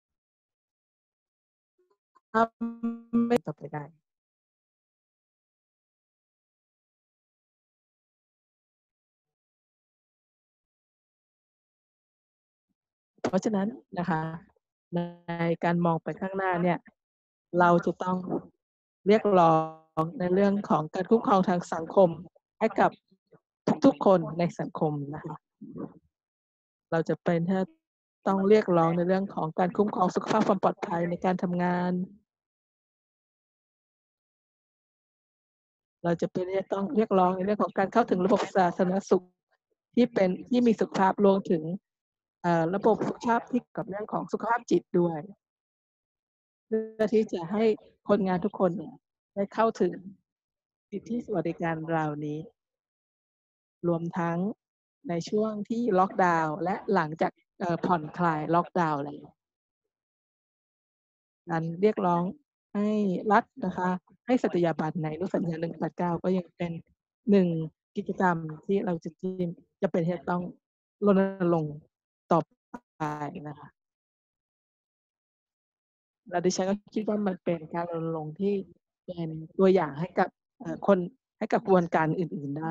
A: ถ้า ไม่ ต่อไปได้ เพราะฉะนั้นนะคะ ใน การมองไปข้างหน้าเนี่ย เราจะต้อง เรียก ร้อง ในเรื่องของการคุ้มครองทางสังคมให้กับทุก ๆ คนในสังคมนะคะ เราจะเป็น ที่จะต้องเรียกร้องในเรื่องของการคุ้มครองสุขภาพความปลอดภัยในการทำงาน เราจะเป็น ที่จะต้องเรียกร้องในเรื่องของการเข้าถึงระบบสาธารณสุข ที่เป็น ที่มีสุขภาพ รวมถึง เอ่อ ระบบสุขภาพที่ กับเรื่องของสุขภาพจิตด้วย เพื่อที่จะให้คนงานทุกคนเนี่ย ได้เข้าถึง สิทธิสวัสดิการเหล่านี้ รวมทั้งในช่วงที่ล็อกดาวน์ และหลังจาก เอ่อ ผ่อนคลายล็อกดาวน์แล้ว การเรียกร้องให้รัฐนะคะ ให้สัตยาบันในอนุสัญญา หนึ่งแปดเก้า ก็ยังเป็น หนึ่ง กิจกรรมที่เราจะ ที่จำเป็นที่จะต้องรณรงค์ ต่อ ไปนะคะ และดิฉันก็คิดว่า มันเป็นการรณรงค์ที่เป็นตัวอย่างให้กับ เอ่อ คน ให้กับกระบวนการอื่น ๆ ได้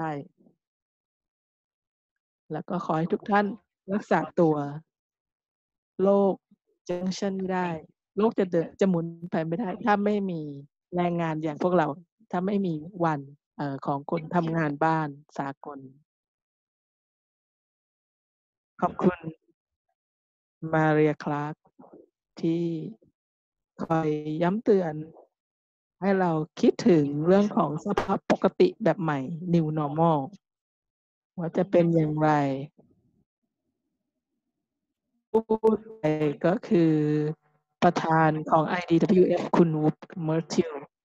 A: แล้วก็ขอให้ทุกท่านรักษาตัว โลก จะ function ไม่ได้ โลกจะเดิน จะหมุนไปไม่ได้ ถ้าไม่มีแรงงานอย่างพวกเรา ถ้าไม่มีวัน เอ่อ ของคนทำงานบ้านสากล ขอบคุณ Maria Clark ที่ คอยย้ำเตือน ให้เราคิดถึงเรื่องของสภาพปกติแบบใหม่ New Normal ว่าจะเป็นอย่างไร ผู้พูดไป ก็คือประธานของ ไอ ดี ดับเบิลยู เอฟ คุณ Wood Matthew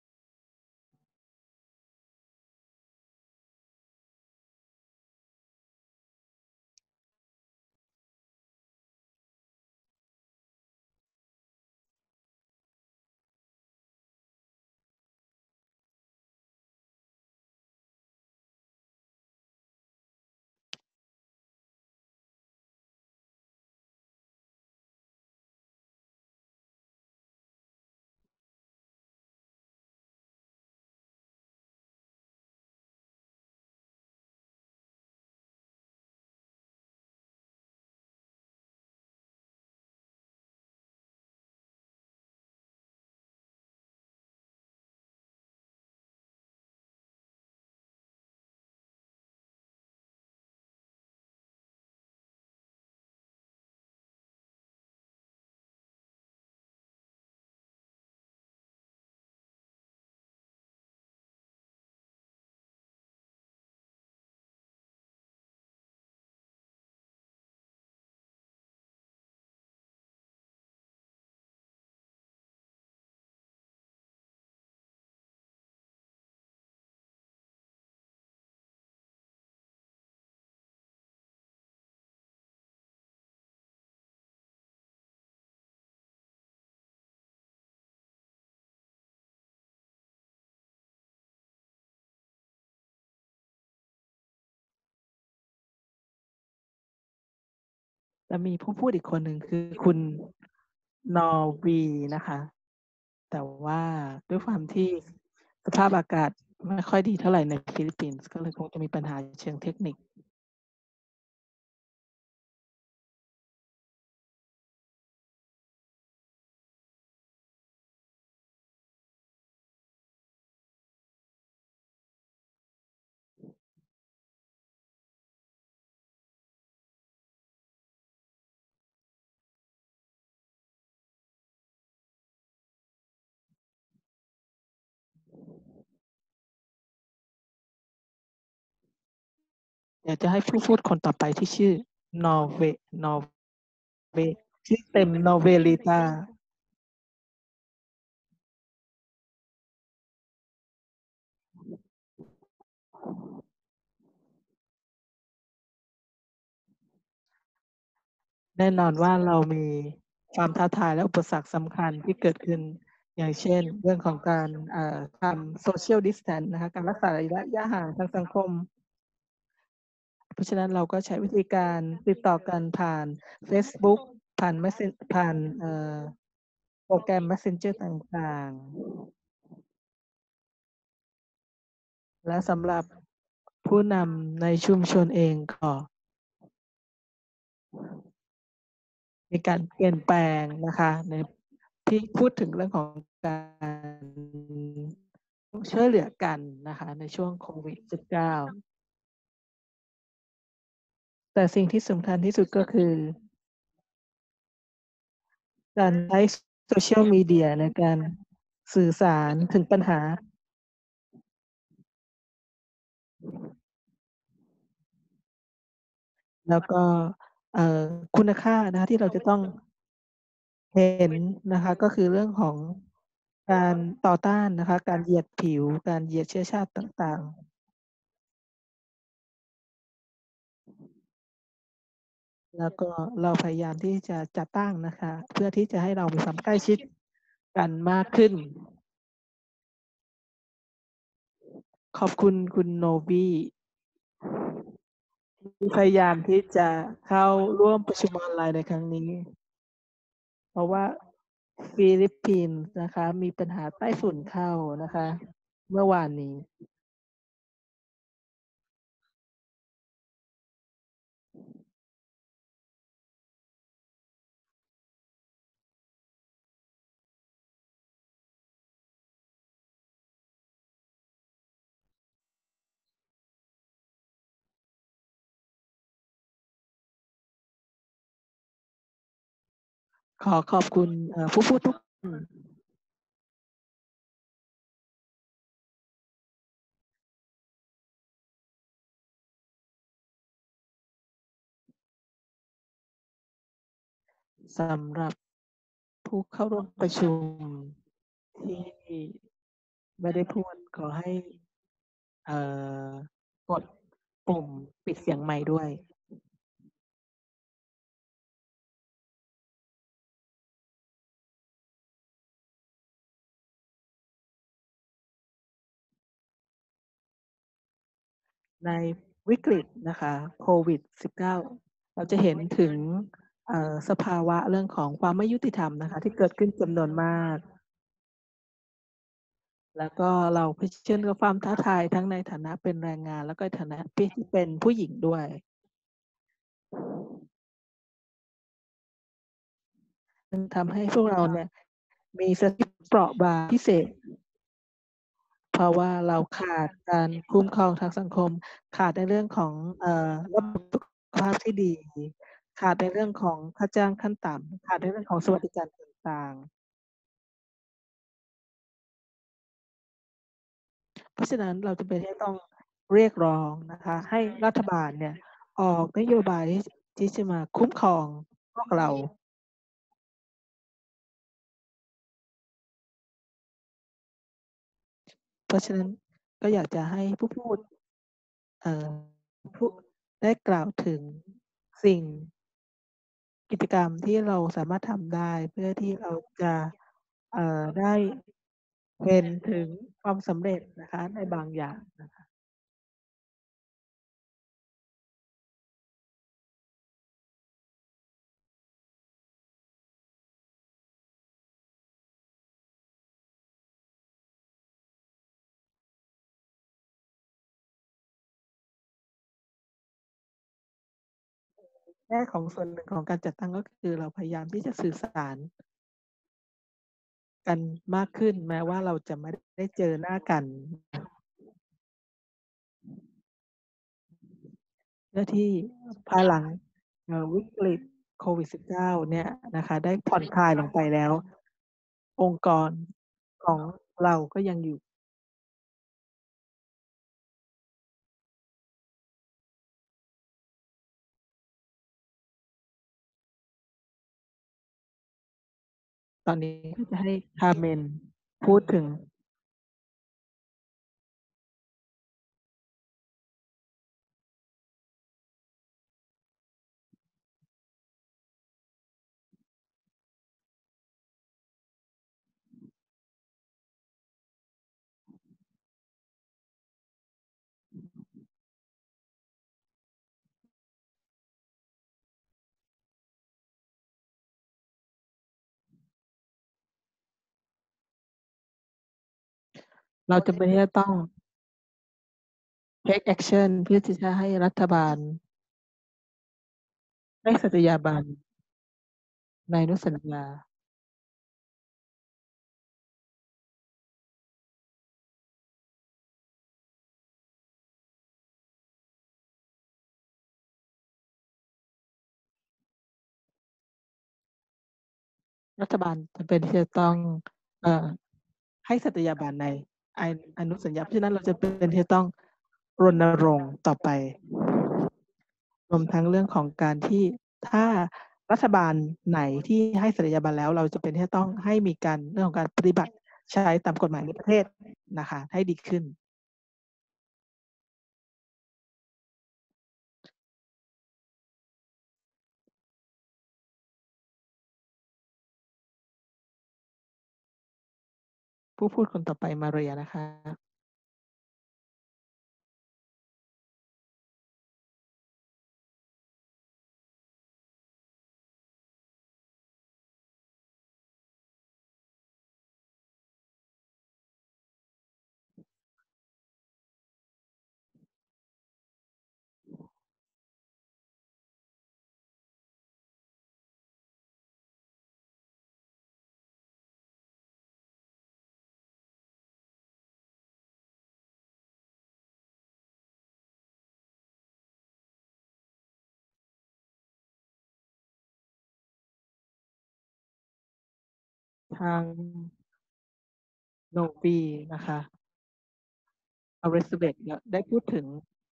A: และมีผู้พูดอีกคนหนึ่ง คือ คุณ นอร์วี นะคะ แต่ว่าด้วยความที่สภาพอากาศไม่ค่อยดีเท่าไรในฟิลิปปินส์ ก็เลยคงจะมีปัญหาเชิงเทคนิคอยากจะให้ผู้พูดคนต่อไปที่ชื่อนอร์เวย์ นอร์เวย์ ชื่อเต็ม Norvelita แน่นอนว่าเรามีความท้าทายและอุปสรรคสำคัญที่เกิดขึ้น อย่างเช่น เรื่องของการ เอ่อ ทำ Social Distance นะคะ การรักษาระยะห่างทางสังคม เพราะฉะนั้นเราก็ใช้วิธีการติดต่อกันผ่านเฟซบุ๊ก ผ่าน Messen ผ่าน เอ่อ โปรแกรม Messenger ต่าง ๆ และสำหรับผู้นำในชุมชนเองก็ มีการเปลี่ยนแปลงนะคะ ใน ที่พูดถึงเรื่องของ การ ช่วยเหลือกันนะคะในช่วงโควิด สิบเก้า แต่สิ่งที่สำคัญที่สุดก็คือ การใช้ Social Media ในการสื่อสารถึงปัญหา แล้วก็ เอ่อ คุณค่านะคะที่เราจะต้อง เห็นนะคะ ก็คือเรื่องของการต่อต้านนะคะ การเหยียดผิว การเหยียดเชื้อชาติต่าง ๆ แล้วก็เราพยายามที่จะจัดตั้งนะคะ เพื่อที่จะให้เรามีความใกล้ชิดกันมากขึ้น ขอบคุณคุณโนบี้ ที่พยายามที่จะเข้าร่วมประชุมออนไลน์ในครั้งนี้ เพราะว่าฟิลิปปินส์นะคะ มีปัญหาไต้ฝุ่นเข้านะคะ เมื่อวานนี้ ขอขอบคุณ เอ่อ ผู้พูดทุก ท่าน สำหรับผู้เข้าร่วมประชุม ที่ไม่ได้พูด ขอให้ เอ่อ กดปุ่มปิดเสียงไมค์ด้วย ในวิกฤตนะคะโควิด สิบเก้า เราจะเห็นถึง เอ่อ สภาวะเรื่องของความไม่ยุติธรรมนะคะ ที่เกิดขึ้นจำนวนมาก แล้วก็เราเผชิญกับความท้าทายทั้งในฐานะเป็นแรงงาน แล้วก็ฐานะที่เป็นผู้หญิงด้วย จึงทำให้พวกเราเนี่ยมีสถิตเปราะบางพิเศษ เพราะว่าเราขาดการคุ้มครองทางสังคม ขาดในเรื่องของ เอ่อ ระบบสุขภาพที่ดี ขาดในเรื่องของค่าจ้างขั้นต่ำ ขาดในเรื่องของสวัสดิการต่าง ๆ เพราะฉะนั้นเราจำเป็นที่จะต้องเรียกร้องนะคะ ให้รัฐบาลเนี่ยออกนโยบายที่ ที่จะมาคุ้มครองพวกเรา เพราะฉะนั้นก็อยากจะให้ผู้พูด เอ่อ พูด ได้กล่าวถึงสิ่ง กิจกรรมที่เราสามารถทำได้ เพื่อที่เราจะ เอ่อ ได้เห็นถึงความสำเร็จนะคะในบางอย่างนะคะ แง่ของส่วนหนึ่งของการจัดตั้ง ก็คือเราพยายามที่จะสื่อสาร กันมากขึ้น แม้ว่าเราจะไม่ได้เจอหน้ากัน เพื่อที่ภายหลัง เอ่อ วิกฤตโควิด สิบเก้า เนี่ยนะคะ ได้ผ่อนคลายลงไปแล้ว องค์กรของเราก็ยังอยู่ตอนนี้ จะให้ Carmen พูดถึง เราจำเป็นที่จะต้อง take action เพื่อที่จะให้รัฐบาล ให้สัตยาบัน ในอนุสัญญา รัฐบาลจำเป็นที่จะต้อง เอ่อ ให้สัตยาบันใน ไอ อนุสัญญา เพราะฉะนั้นเราจะ เป็น ที่จะต้องรณรงค์ต่อไป รวมทั้งเรื่องของการที่ ถ้ารัฐบาลไหนที่ให้สัตยาบันแล้ว เราจำเป็นที่จะต้องให้มีการ เรื่องของการปฏิบัติใช้ตามกฎหมายในประเทศนะคะ ให้ดีขึ้น ผู้พูดคนต่อไป Maria นะคะ ทาง Novi นะคะ Elizabeth เนี่ยได้พูดถึง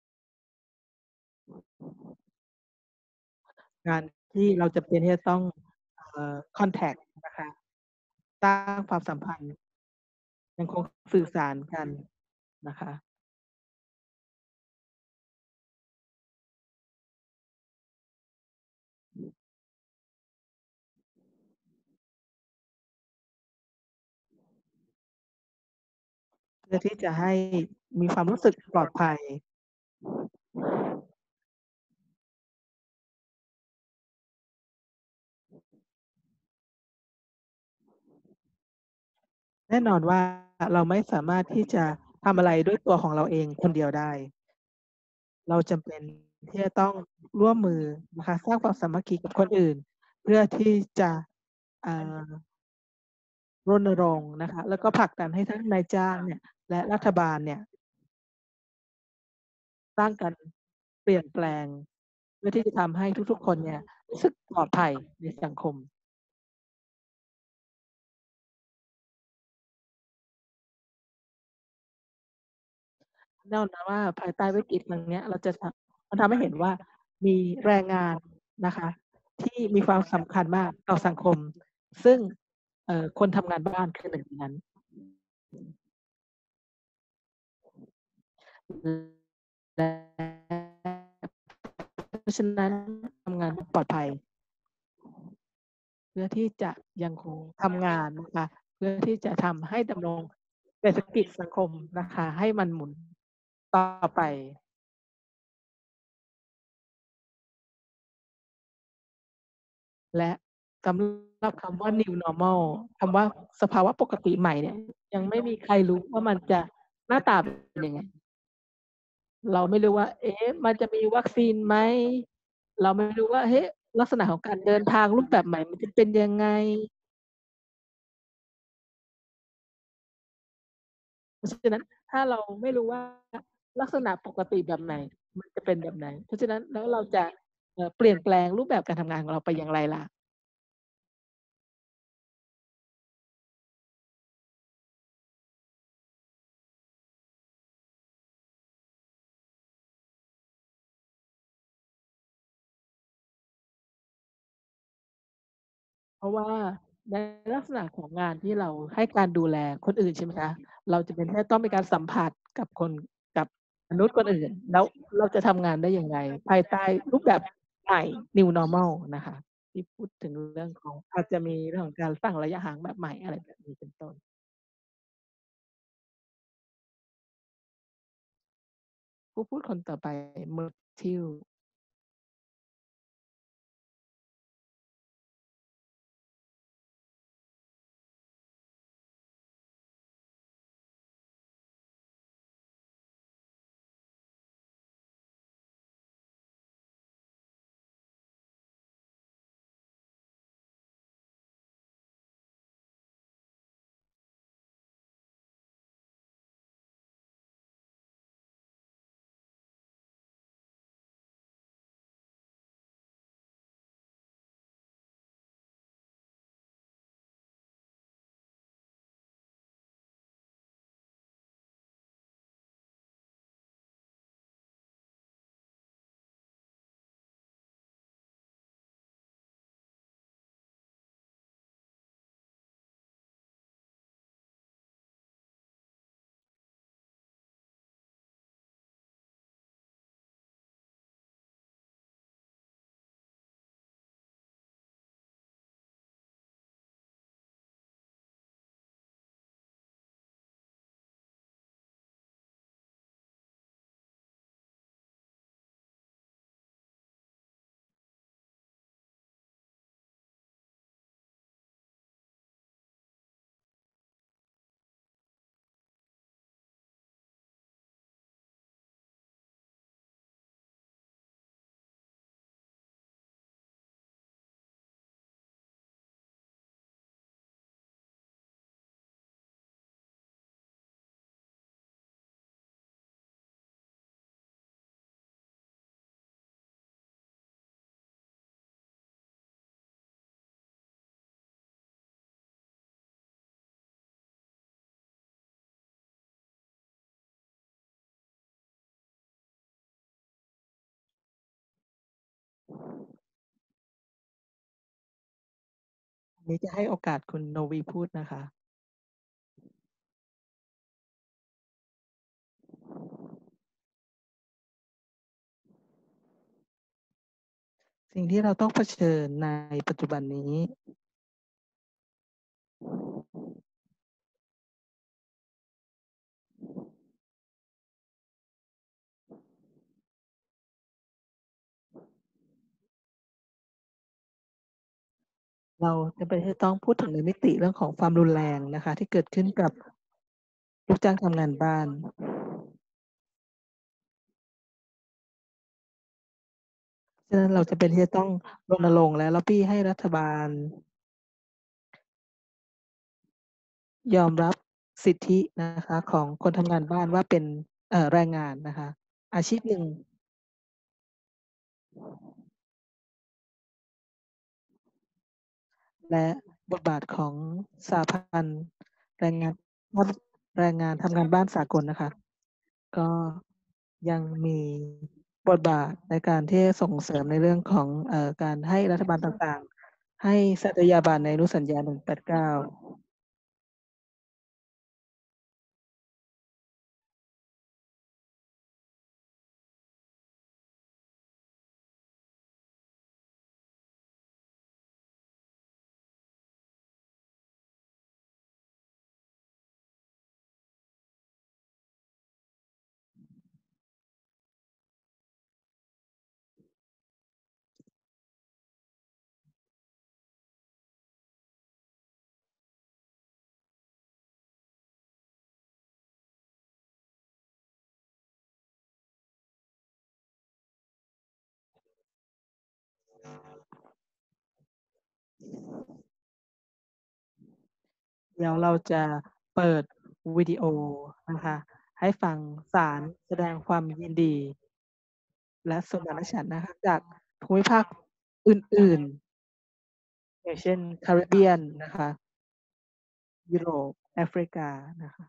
A: การที่เราจำเป็นที่จะต้อง เอ่อ คอนแท็กต์ นะคะ สร้างความสัมพันธ์ ยังคงสื่อสารกันนะคะ เพื่อที่จะให้มีความรู้สึกปลอดภัย แน่นอนว่า เราไม่สามารถที่จะทำอะไรด้วยตัวของเราเองคนเดียวได้ เราจำเป็นที่จะต้องร่วมมือนะคะ สร้างความสามัคคีกับคนอื่น เพื่อที่จะ อ่า รณรงค์นะคะ แล้วก็ผลักดันให้ทั้งนายจ้างเนี่ย และรัฐบาลเนี่ย สร้างการเปลี่ยนแปลง เพื่อที่จะทำให้ทุก ๆ คนเนี่ยรู้สึกปลอดภัยในสังคม แน่นอนนะว่า ภายใต้วิกฤตครั้งเนี้ย เราจะทำ มันทำให้เห็นว่า มีแรงงานนะคะ ที่มีความสำคัญมากต่อสังคม ซึ่ง เอ่อ คนทำงานบ้านคือ หนึ่ง ในนั้น และ เพราะฉะนั้น ทำงานปลอดภัย เพื่อที่จะยังคงทำงานนะคะ เพื่อที่จะทำให้ดำรงเศรษฐกิจสังคมนะคะ ให้มันหมุน ต่อ ไป และสำหรับคำว่า New Normal คำว่าสภาวะปกติใหม่เนี่ย ยังไม่มีใครรู้ว่ามันจะหน้าตา เป็นยังไง เราไม่รู้ว่า เอ๊ะ มันจะมีวัคซีนไหม เราไม่รู้ว่า เฮ้ย ลักษณะของการเดินทางรูปแบบใหม่มันจะเป็นยังไง เพราะฉะนั้น ถ้าเราไม่รู้ ว่า ลักษณะปกติแบบไหน มันจะเป็นแบบไหน เพราะฉะนั้นแล้วเราจะ เอ่อ เปลี่ยนแปลงรูปแบบการทำงานของเราไปอย่างไรล่ะ? เพราะว่าในลักษณะของงานที่เราให้การดูแลคนอื่น ใช่ไหมคะ เราจำเป็นที่จะต้องมีการสัมผัสกับคน กับมนุษย์คนอื่น แล้วเราจะทำงานได้อย่างไร ภายใต้รูปแบบใหม่ New Normal นะคะ ที่พูดถึงเรื่องของ อาจจะมีเรื่องของการตั้งระยะห่างแบบใหม่ อะไรแบบนี้เป็นต้น ผู้พูดคนต่อไป Mathew อันนี้จะให้โอกาสคุณโนวีพูดนะคะ สิ่งที่เราต้องเผชิญในปัจจุบันนี้ เราจำเป็นที่จะต้องพูดถึงในมิติเรื่องของความรุนแรงนะคะ ที่เกิดขึ้นกับลูกจ้างทำงานบ้าน ฉะนั้นเราจำเป็นที่จะต้องรณรงค์และล็อบบีให้รัฐบาล ยอมรับสิทธินะคะของคนทำงานบ้านว่าเป็น เอ่อ แรงงานนะคะ อาชีพหนึ่ง และบทบาทของสหพันธ์แรงงาน แรงงานทำงานบ้านสากลนะคะ ก็ยังมีบทบาทในการที่จะส่งเสริมในเรื่องของ เอ่อ การให้รัฐบาลต่าง ๆ ให้สัตยาบันในอนุสัญญา หนึ่งแปดเก้าเดี๋ยวเราจะเปิดวิดีโอนะคะ ให้ฟังสารแสดงความยินดี และสมานฉันท์นะคะ จากภูมิภาคอื่น ๆ อย่างเช่น แคริบเบียน นะคะ ยุโรป แอฟริกานะคะ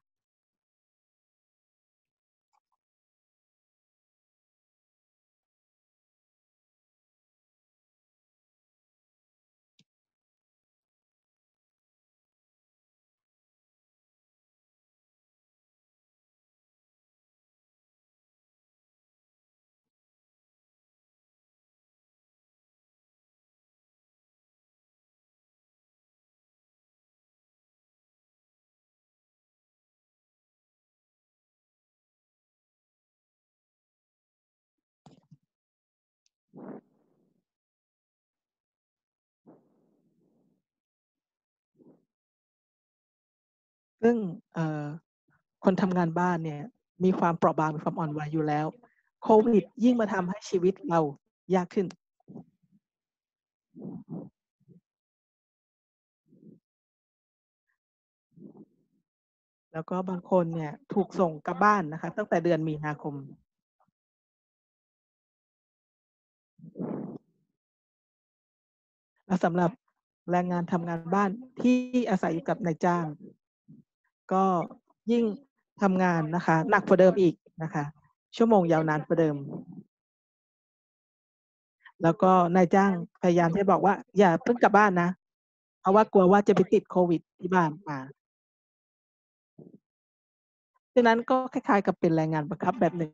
A: ซึ่ง เอ่อ คนทำงานบ้านเนี่ยมีความเปราะบาง มีความอ่อนไหวอยู่แล้ว โควิดยิ่งมาทำให้ชีวิตเรายากขึ้น แล้วก็บางคนเนี่ยถูกส่งกลับบ้านนะคะ ตั้งแต่เดือนมีนาคม แล้วสำหรับแรงงานทำงานบ้านที่อาศัยอยู่กับนายจ้าง ก็ยิ่งทำงานนะคะหนักกว่าเดิมอีกนะคะ ชั่วโมงยาวนานกว่าเดิม แล้วก็นายจ้างพยายามที่จะบอกว่า "อย่าเพิ่งกลับบ้านนะ" เพราะว่ากลัวว่าจะไปติดโควิดที่บ้านมา ฉะนั้นก็คล้าย ๆ กับเป็นแรงงานบังคับแบบหนึ่ง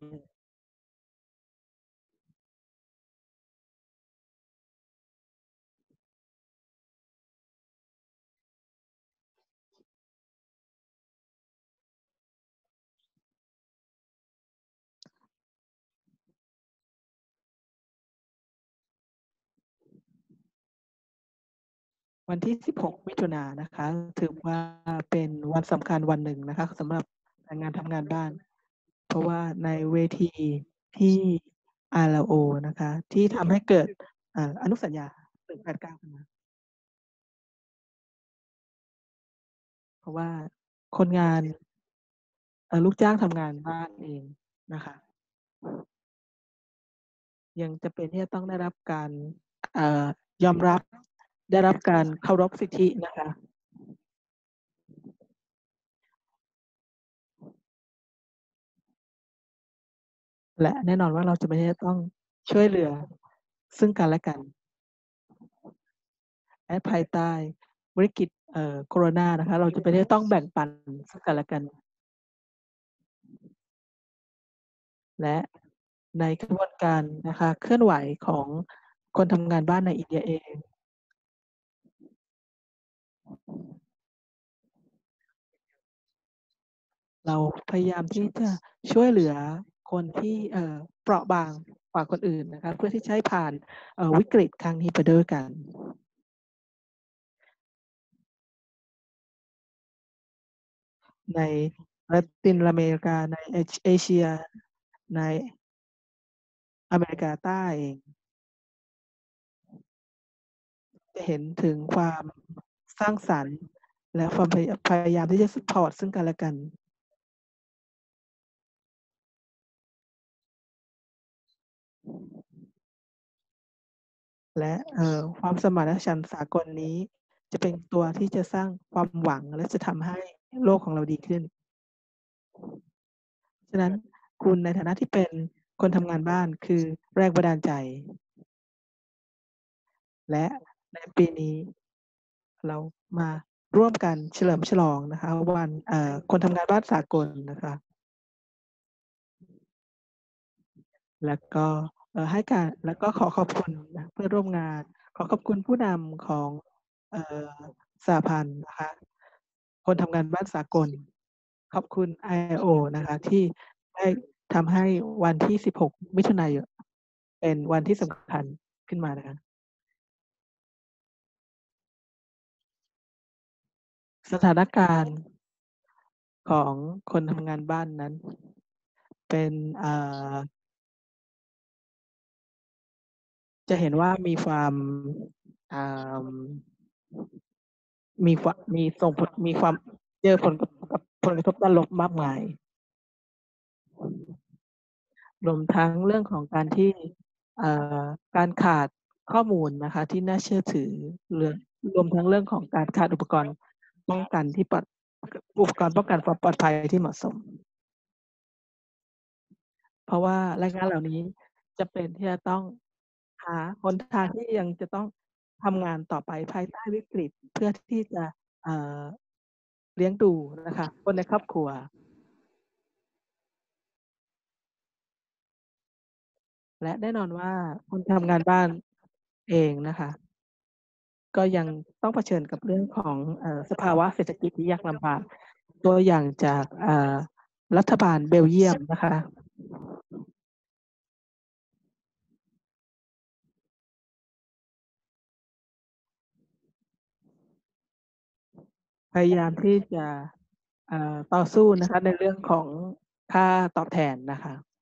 A: วันที่ สิบหก มิถุนายนนะคะ ถือว่าเป็นวันสำคัญวันหนึ่งนะคะ สำหรับแรงงานทำงานบ้าน เพราะว่าในเวทีที่ อาร์ แอล โอ นะคะ ที่ทำให้เกิด เอ่อ อนุสัญญา หนึ่งแปดเก้า ขึ้นมา เพราะว่าคนงาน เอ่อ ลูกจ้างทำงานบ้านเองนะคะ ยังจำเป็นที่จะต้องได้รับการ เอ่อ ยอมรับ ได้รับการเคารพสิทธินะคะ และแน่นอนว่าเราจำเป็นที่จะต้องช่วยเหลือซึ่งกันและกัน และภายใต้วิกฤต เอ่อ โคโรนานะคะ เราจำเป็นที่จะต้องแบ่งปันซึ่งกันและกัน และในกระบวนการนะคะ เคลื่อนไหวของคนทำงานบ้านในอินเดียเอง เราพยายามที่จะช่วยเหลือคนที่ เอ่อ เปราะบางกว่าคนอื่นนะคะ เพื่อที่จะให้ผ่าน เอ่อ วิกฤตครั้งนี้ไปด้วยกัน ในละตินอเมริกา ในเอ เอเชีย ใน อเมริกาใต้เอง จะเห็นถึงความสร้างสรรค์ และความพยา พยายามที่จะซัปพอร์ตซึ่งกันและกัน และ เอ่อ ความสมานฉันท์สากลนี้ จะเป็นตัวที่จะสร้างความหวัง และจะทำให้โลกของเราดีขึ้น ฉะนั้นคุณในฐานะที่เป็นคนทำงานบ้าน คือแรงบันดาลใจ และในปีนี้ เรามาร่วมกันเฉลิมฉลองนะคะ วัน เอ่อ คนทำงานบ้านสากลนะคะ แล้วก็ เอ่อ ให้การ แล้วก็ขอขอบคุณนะเพื่อนร่วมงาน ขอขอบคุณผู้นำของ เอ่อ สหพันธ์นะคะ คนทำงานบ้านสากล ขอบคุณ ไอ แอล โอ นะคะ ที่ได้ทำให้วันที่ สิบหก มิถุนายน เป็นวันที่สำคัญขึ้นมานะคะ สถานการณ์ ของคนทำงานบ้านนั้น เป็น อ่า จะเห็นว่ามีความ อ่า มีควา มีส่งผล มีความ เจอผลกระทบ ผลกระทบด้านลบมากมาย รวมทั้งเรื่องของการที่ เอ่อ การขาดข้อมูลนะคะที่น่าเชื่อถือ เรื่อง รวมทั้งเรื่องของการขาดอุปกรณ์ป้องกันที่ปลอด อุปกรณ์ป้องกันความปลอดภัยที่เหมาะสม เพราะว่าแรงงานเหล่านี้จำเป็นที่จะต้องหาหนทางที่ยังจะต้องทำงานต่อไปภายใต้วิกฤต เพื่อที่จะ เอ่อ เลี้ยงดูนะคะคนในครอบครัว และแน่นอนว่าคนทำงานบ้านเองนะคะ ก็ยังต้องเผชิญกับเรื่องของ เอ่อ สภาวะเศรษฐกิจที่ยากลำบาก ตัวอย่างจาก อ่า รัฐบาลเบลเยียมนะคะพยายามที่จะ เอ่อ ต่อสู้นะคะ ในเรื่องของค่าตอบแทนนะคะ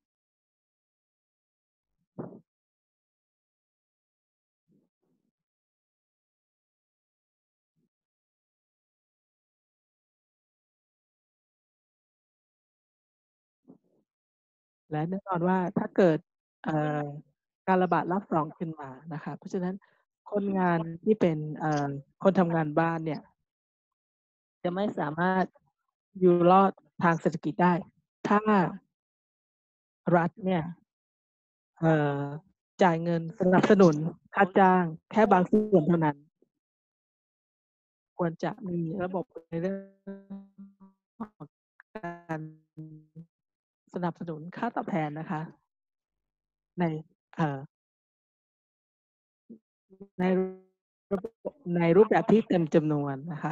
A: และแน่นอนว่า ถ้าเกิด เอ่อ การระบาดรอบ สอง ขึ้นมานะคะ เพราะฉะนั้นคนงานที่เป็น เอ่อ คนทำงานบ้านเนี่ย จะไม่สามารถอยู่รอดทางเศรษฐกิจได้ ถ้า รัฐเนี่ย เอ่อ จ่ายเงินสนับสนุนค่าจ้างแค่บาง ส่วน เท่านั้น ควรจะมีระบบ ในเรื่อง ของการ สนับสนุนค่าตอบแทนนะคะ ใน เอ่อ ใน ระบบ ในรูปแบบที่เต็มจำนวนนะคะ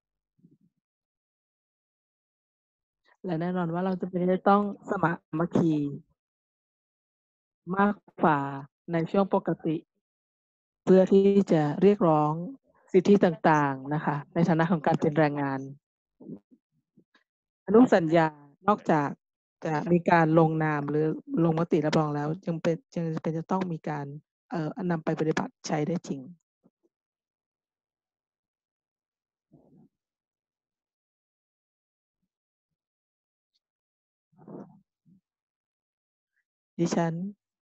A: และแน่นอนว่า เราจำเป็นที่จะต้องสมัคร มัคคี มากฝ่าในช่วงปกติ เพื่อที่จะเรียกร้องสิทธิต่าง ๆ นะคะ ในฐานะของการเป็นแรงงาน อนุสัญญา นอกจากจะมีการลงนาม หรือลงมติรับรองแล้ว ยังเป็น ยังจำเป็นจะต้องมีการ เอ่อ นำไปปฏิบัติใช้ได้จริง ดิฉัน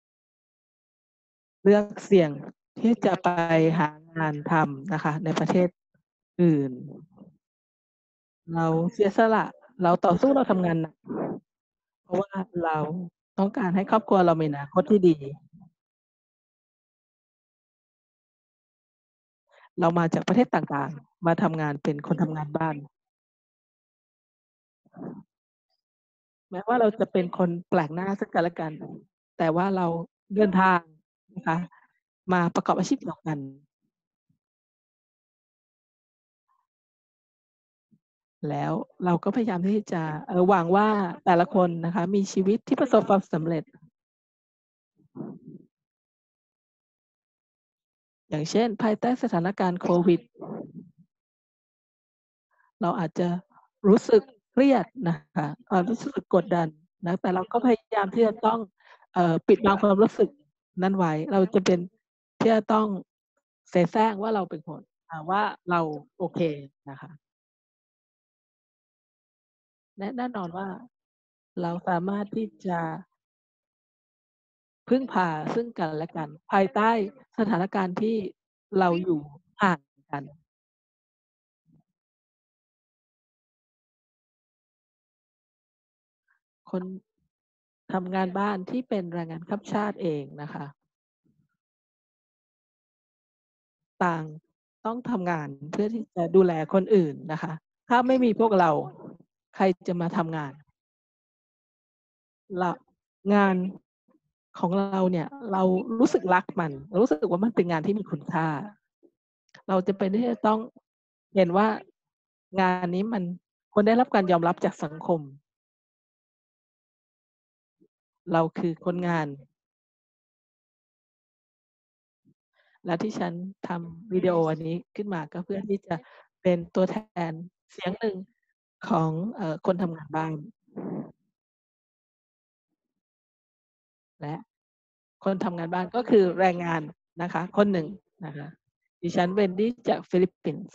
A: เลือกเสี่ยงที่จะ ไป หางานทำนะคะ ในประเทศอื่น เราเสียสละ เราต่อสู้ เราทำงานหนัก เพราะว่าเราต้องการให้ครอบครัวเรามีอนาคตที่ดี เรามาจากประเทศต่าง ๆ มาทำงานเป็นคนทำงานบ้าน แม้ว่าเราจะเป็นคนแปลกหน้าซึ่งกันและกัน แต่ว่าเราเดินทางนะคะ มาประกอบอาชีพเดียวกัน แล้วเราก็พยายามที่จะ เอ่อ หวังว่าแต่ละคนนะคะ มีชีวิตที่ประสบความสำเร็จ อย่างเช่น ภายใต้สถานการณ์โควิด เราอาจจะรู้สึกเครียดนะคะ เอ่อ รู้สึกกดดันนะ แต่เราก็พยายามที่จะต้อง เอ่อ ปิดบังความรู้สึกนั้นไว้ เราจำเป็นที่จะต้องเสแสร้งว่า เราเป็นคน อ่า ว่าเราโอเคนะคะ และแน่นอนว่า เราสามารถที่จะ พึ่งพาซึ่งกันและกัน ภายใต้สถานการณ์ที่เราอยู่ห่างกัน คน ทำงานบ้านที่เป็นแรงงานข้ามชาติเองนะคะ ต่างต้องทำงานเพื่อที่จะดูแลคนอื่นนะคะ ถ้าไม่มีพวกเรา ใครจะมาทำงาน? ละ งาน ของเราเนี่ย เรารู้สึกรักมัน รู้สึกว่า มันเป็นงานที่มีคุณค่า เราจำเป็นที่จะต้องเห็นว่า งานนี้มันควรได้รับการยอมรับจากสังคม เราคือคนงาน และที่ฉันทำวิดีโออันนี้ขึ้นมา ก็เพื่อที่จะเป็นตัว แทน เสียงหนึ่งของ เอ่อ คนทำงานบ้าน และคนทำงานบ้าน ก็คือแรงงานนะคะคนหนึ่งนะคะ ดิฉัน Wendy จากฟิลิปปินส์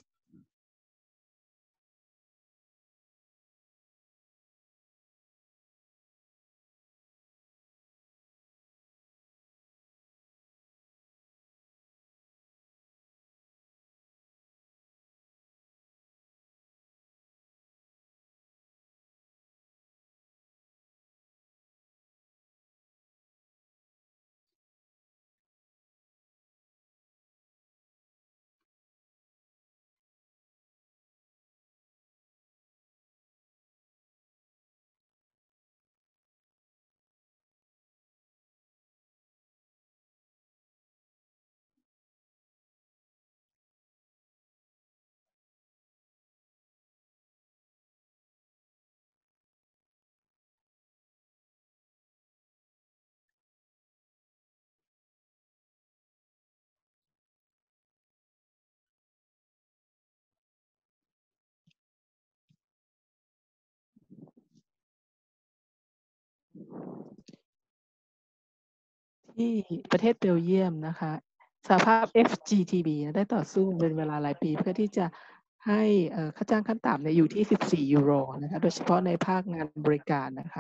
A: ที่ประเทศเบลเยียมนะคะ สหภาพ เอฟ จี ที บี ได้ต่อสู้เป็นเวลาหลายปีเพื่อที่จะให้เอ่อค่าจ้างขั้นต่ำเนี่ยอยู่ที่ สิบสี่ ยูโรนะคะ โดยเฉพาะในภาคงานบริการนะคะ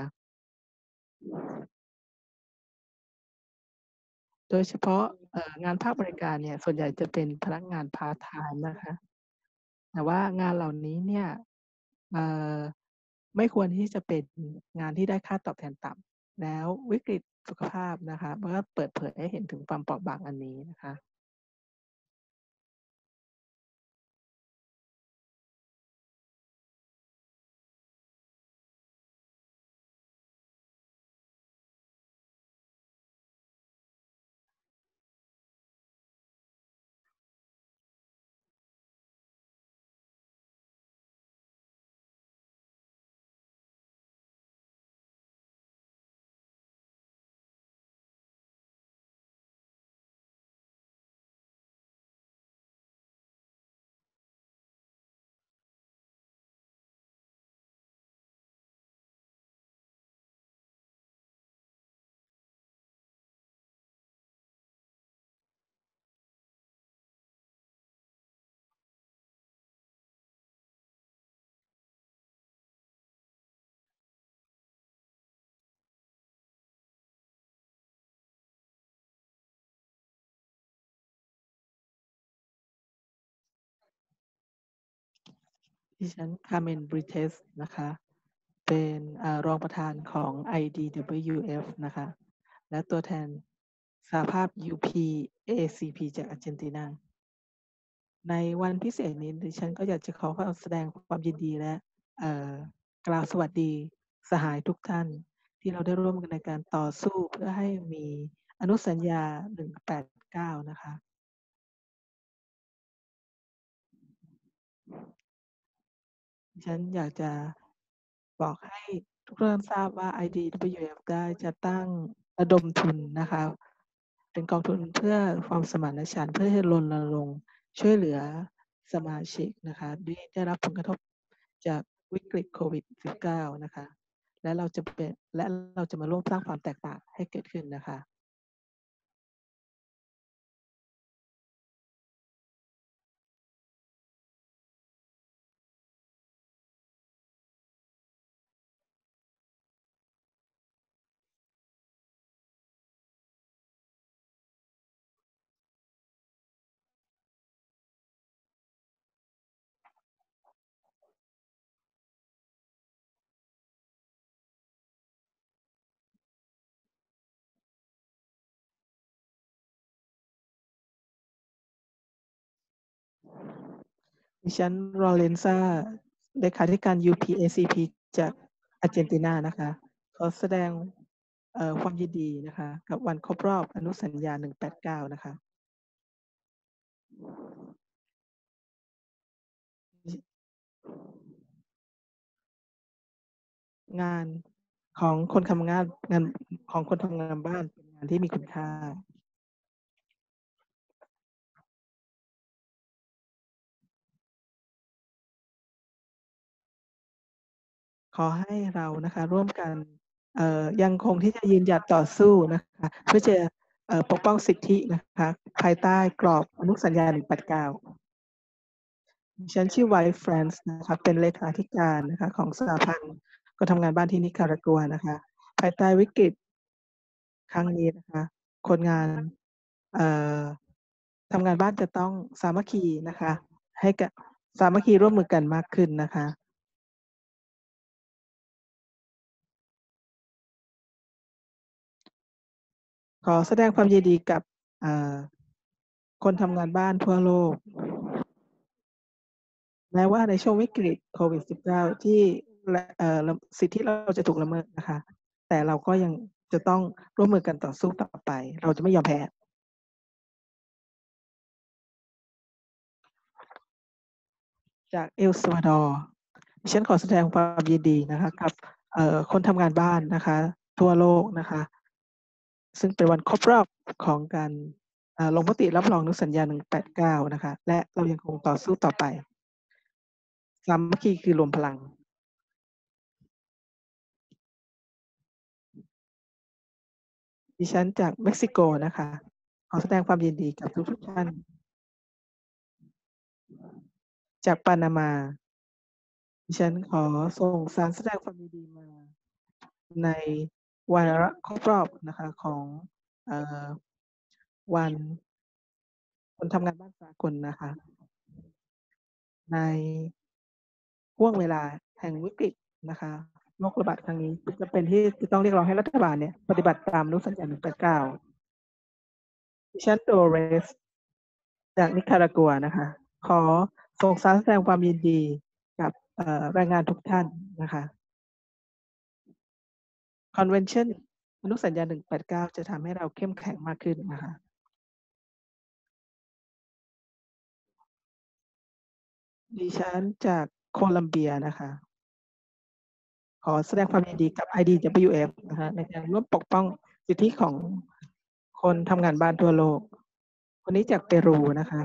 A: โดยเฉพาะเอ่องานภาคบริการเนี่ยส่วนใหญ่จะเป็นพนักงานพาร์ตไทม์นะคะ แต่ว่างานเหล่านี้เนี่ยเอ่อไม่ควรที่จะเป็นงานที่ได้ค่าตอบแทนต่ำ แล้ววิกฤตสุขภาพนะคะมันก็เปิดเผยให้เห็นถึงความเปราะบางอันนี้นะคะ ดิฉัน Carmen Brites นะคะ เป็นอ่ารองประธานของ ไอ ดี ดับเบิลยู เอฟ นะคะ และตัวแทนสหภาพ ยู พี เอ ซี พี จากอาร์เจนตินา ในวันพิเศษนี้ดิฉันก็อยากจะขอแสดงความยินดีและเอ่อกล่าวสวัสดีสหายทุกท่านที่เราได้ร่วมกันในการต่อสู้เพื่อให้มีอนุสัญญา หนึ่งแปดเก้า นะคะ ดิฉันอยากจะบอกให้ทุกท่านทราบว่า ไอ ดี ดับเบิลยู เอฟ ได้จัดตั้งระดมทุนนะคะ เป็นกองทุนเพื่อความสมานฉันท์เพื่อให้รณรงค์ช่วยเหลือสมาชิกนะคะที่ได้รับผลกระทบจากวิกฤตโควิด สิบเก้า นะคะ และเราจะเป็นและเราจะมาร่วมสร้างความแตกต่างให้เกิดขึ้นนะคะ ดิฉัน Lorenza เลขาธิการ ยู พี เอ ซี พี จากอาร์เจนตินานะคะ ขอแสดงเอ่อความยินดีนะคะกับวันครบรอบอนุสัญญา หนึ่งแปดเก้า นะคะ งานของคนทำงาน งานของคนทำงานบ้านเป็นงานที่มีคุณค่า ขอให้เรานะคะร่วมกันเอ่อยังคงที่จะยืนหยัดต่อสู้นะคะเพื่อจะเอ่อปกป้องสิทธินะคะภายใต้กรอบอนุสัญญา หนึ่งแปดเก้า ดิฉันชื่อ White France นะคะเป็นเลขาธิการนะคะของสหพันธ์คนทำงานบ้านที่นิการากัวนะคะภายใต้วิกฤตครั้งนี้นะคะคนงานเอ่อทำงานบ้านจะต้องสามัคคีนะคะให้กะสามัคคีร่วมมือกันมากขึ้นนะคะ ขอแสดงความยินดีกับเอ่อคนทำงานบ้านทั่วโลก แม้ว่าในช่วงวิกฤตโควิด สิบเก้า ที่และเอ่อละสิทธิเราจะถูกละเมิดนะคะ แต่เราก็ยังจะต้องร่วมมือกันต่อสู้ต่อไป เราจะไม่ยอมแพ้ จากเอลซัลวาดอร์ ดิฉันขอแสดงความยินดีนะคะกับเอ่อคนทำงานบ้านนะคะทั่วโลกนะคะ ซึ่งเป็นวันครบรอบของการอ่าลงมติรับรองอนุสัญญา หนึ่งแปดเก้า นะคะ และเรายังคงต่อสู้ต่อไป สามัคคีคือรวมพลังดิฉันจากเม็กซิโกนะคะขอแสดงความยินดีกับทุกทุกท่านจากปานามาดิฉันขอส่งสารแสดงความยินดีมาในวาระครบรอบนะคะของเอ่อวันคนทำงานบ้านสากลนะคะในห่วงเวลาแห่งวิกฤตนะคะโรคระบาดครั้งนี้จะเป็นที่จะต้องเรียกร้องให้รัฐบาลเนี่ยปฏิบัติตามอนุสัญญาหนึ่งแปดเก้าดิฉันโดเรสจากนิคารากัวนะคะขอส่งสารแสดงความยินดีกับแรงงานทุกท่านนะคะ Convention อนุสัญญาหนึ่งแปดเก้าจะทำให้เราเข้มแข็งมากขึ้นนะคะดิฉันจากโคลัมเบียนะคะขอแสดงความยินดีกับ ไอ ดี ดับเบิลยู เอฟ นะคะในการร่วมปกป้องสิทธิของคนทำงานบ้านทั่วโลกคนนี้จากเปรูนะคะ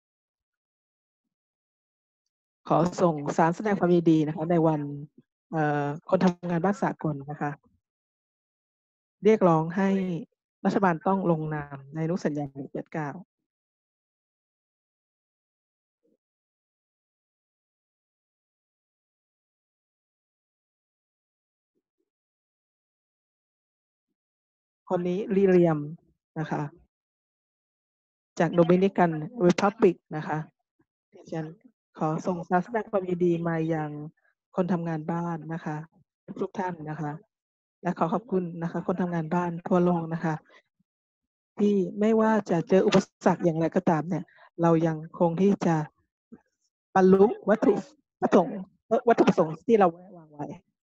A: ขอส่งสารแสดงความยินดีนะคะในวันคนทำงานบ้านสากลนะคะเรียกร้องให้รัฐบาลต้องลงนามในอนุสัญญาหนึ่งแปดเก้าคนนี้ลีเรียมนะคะจากโดมินิกันรีพับลิกนะคะดิฉันขอส่งสารแสดงความยินดีมายังคนทำงานบ้านนะคะทุกท่านนะคะและขอขอบคุณนะคะคนทำงานบ้านทั่วโลกนะคะที่ไม่ว่าจะเจออุปสรรคอย่างไรก็ตามเนี่ยเรายังคงที่จะบรรลุวัตถุประสงค์วัตถุประสงค์ที่เราวางไว้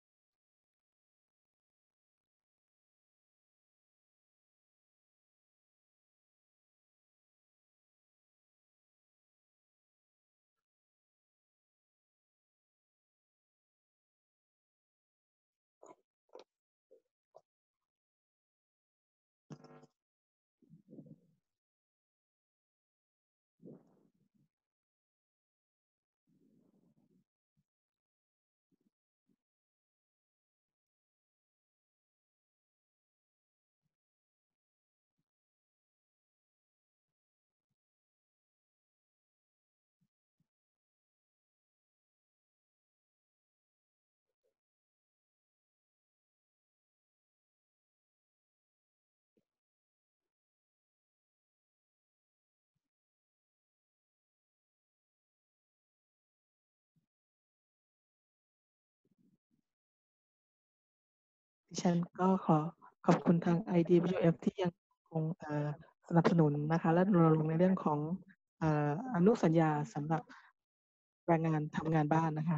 A: ดิฉันก็ขอขอบคุณทาง ไอ ดี ดับเบิลยู เอฟ ที่ยังคงสนับสนุนนะคะและรณรงค์ในเรื่องของอนุสัญญาสำหรับแรงงานทำงานบ้านนะคะ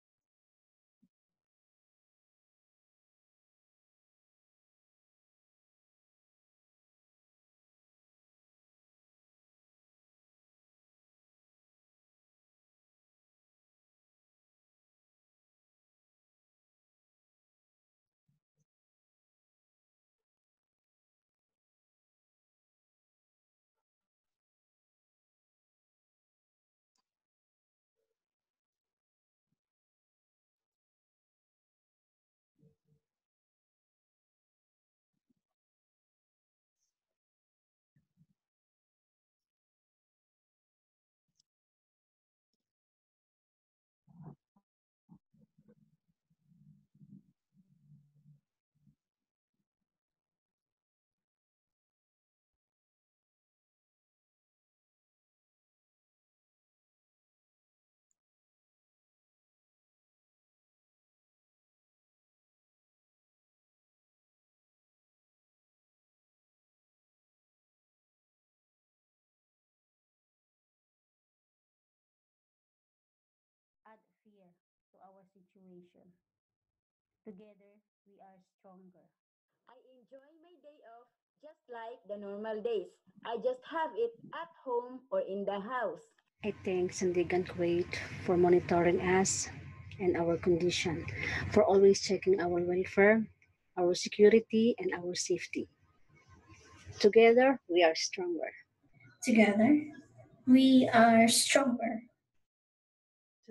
B: add fear to our situation. Together, we are stronger.
C: I enjoy my day off just like the normal days. I just have it at home or in the house.
D: I thank Sandigan Kuwait for monitoring us and our condition, for always checking our welfare, our security, and our safety. Together, we are stronger.
E: Together, we are stronger.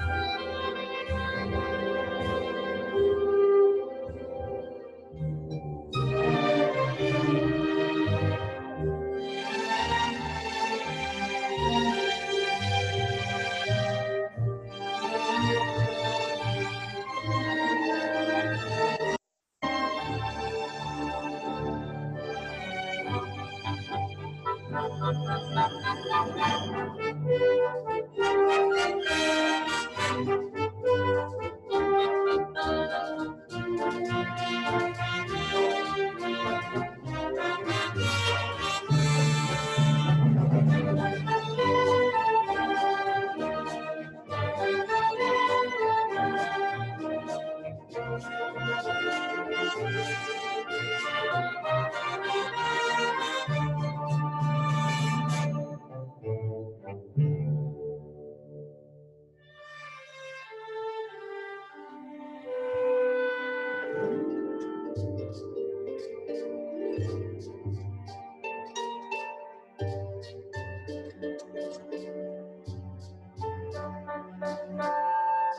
C: Thank you.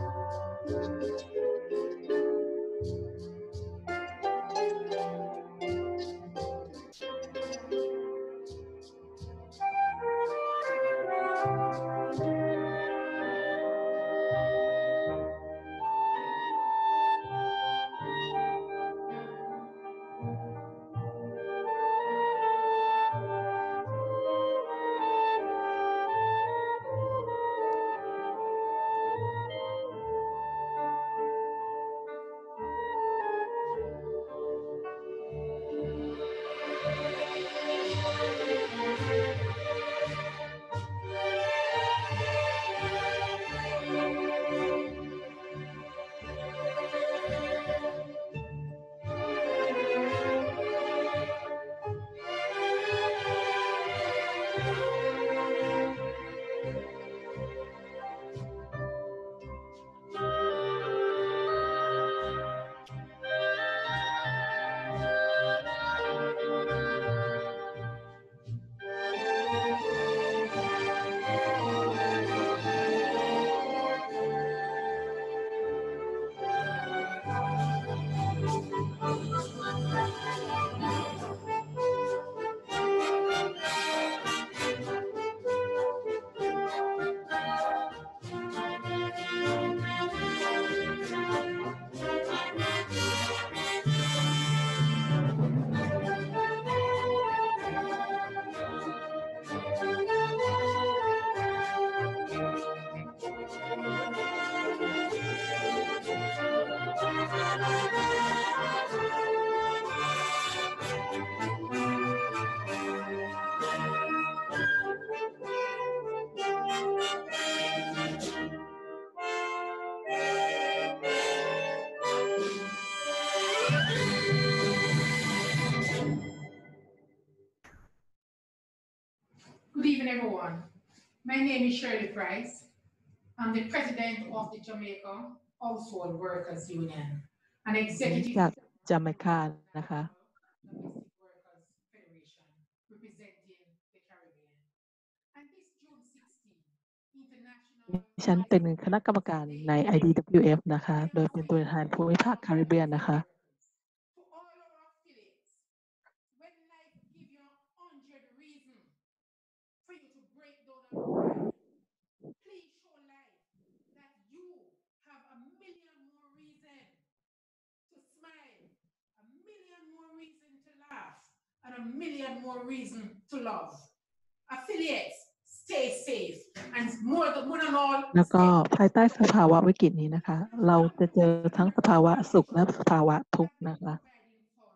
F: Good evening, everyone. My name is Shirley Price. I'm the president of the Jamaica Household Workers Union, an
A: จาก
F: executive
A: จาเมกานะคะ
F: domestic workers federation representing the Caribbean. And this June sixteenth, International
A: ดิฉันเป็นคณะกรรมการใน ไอ ดี ดับเบิลยู เอฟ นะคะ โดยเป็นตัวแทนภูมิภาคแคริบเบียนนะคะ
F: to all our affiliates. When life give you a hundred reasons for you to break down and cry, please show life that you have a million more reasons to smile, a million more reasons to laugh, and a million more reasons to love. Affiliates, stay safe, and more than more than all,
A: แล้วก็
F: stay
A: ภายใต้สภาวะวิกฤตนี้นะคะ เราจะเจอทั้งสภาวะสุขและสภาวะทุกข์นะคะ
F: providing fun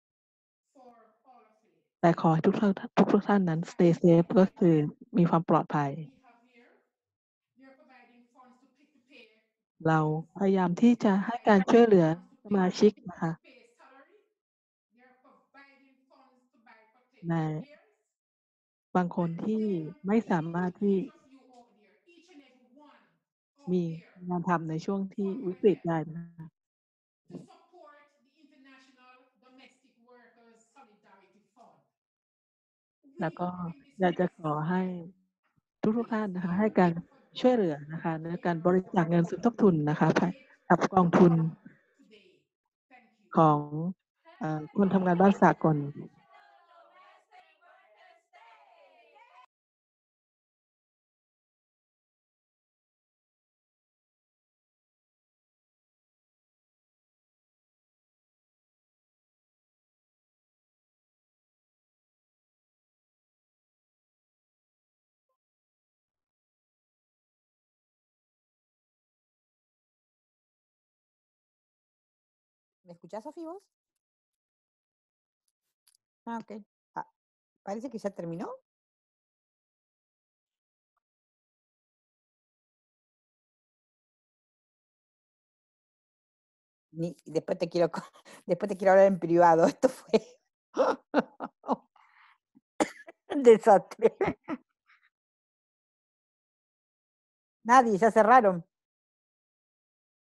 F: for all affiliates.
A: แต่ขอให้ทุกท่านทุกทุกท่านนั้น stay safe ก็คือมีความปลอดภัย
F: We have here, we are providing funds to pay to pay
A: เราพยายามที่จะให้การช่วยเหลือสมาชิกนะคะ
F: pay salary. We are providing funds to buy protective
A: ใน
F: gears.
A: บางคนที่ไม่สามารถที่
F: Each of you out there, each and every one out
A: มี
F: there
A: งานทำในช่วงที่วิกฤตได้นะคะ
F: to support the International Domestic Workers Solidarity Fund.
A: แล้วก็
F: We are in this
A: อยากจะขอให้ทุกทุกๆท่านนะคะให้การช่วยเหลือนะคะในการบริจาคเงินสมทบทุนนะคะภายกับกองทุน
F: today. Thank you.
A: ของเอ่อคนทำงานบ้านสากล
G: ¿Me escuchás, Sofi, vos? Ah, ok. Ah, parece que ya terminó. Ni, después te quiero co- después te quiero hablar en privado. Esto fue un desastre. Nadie, ya cerraron.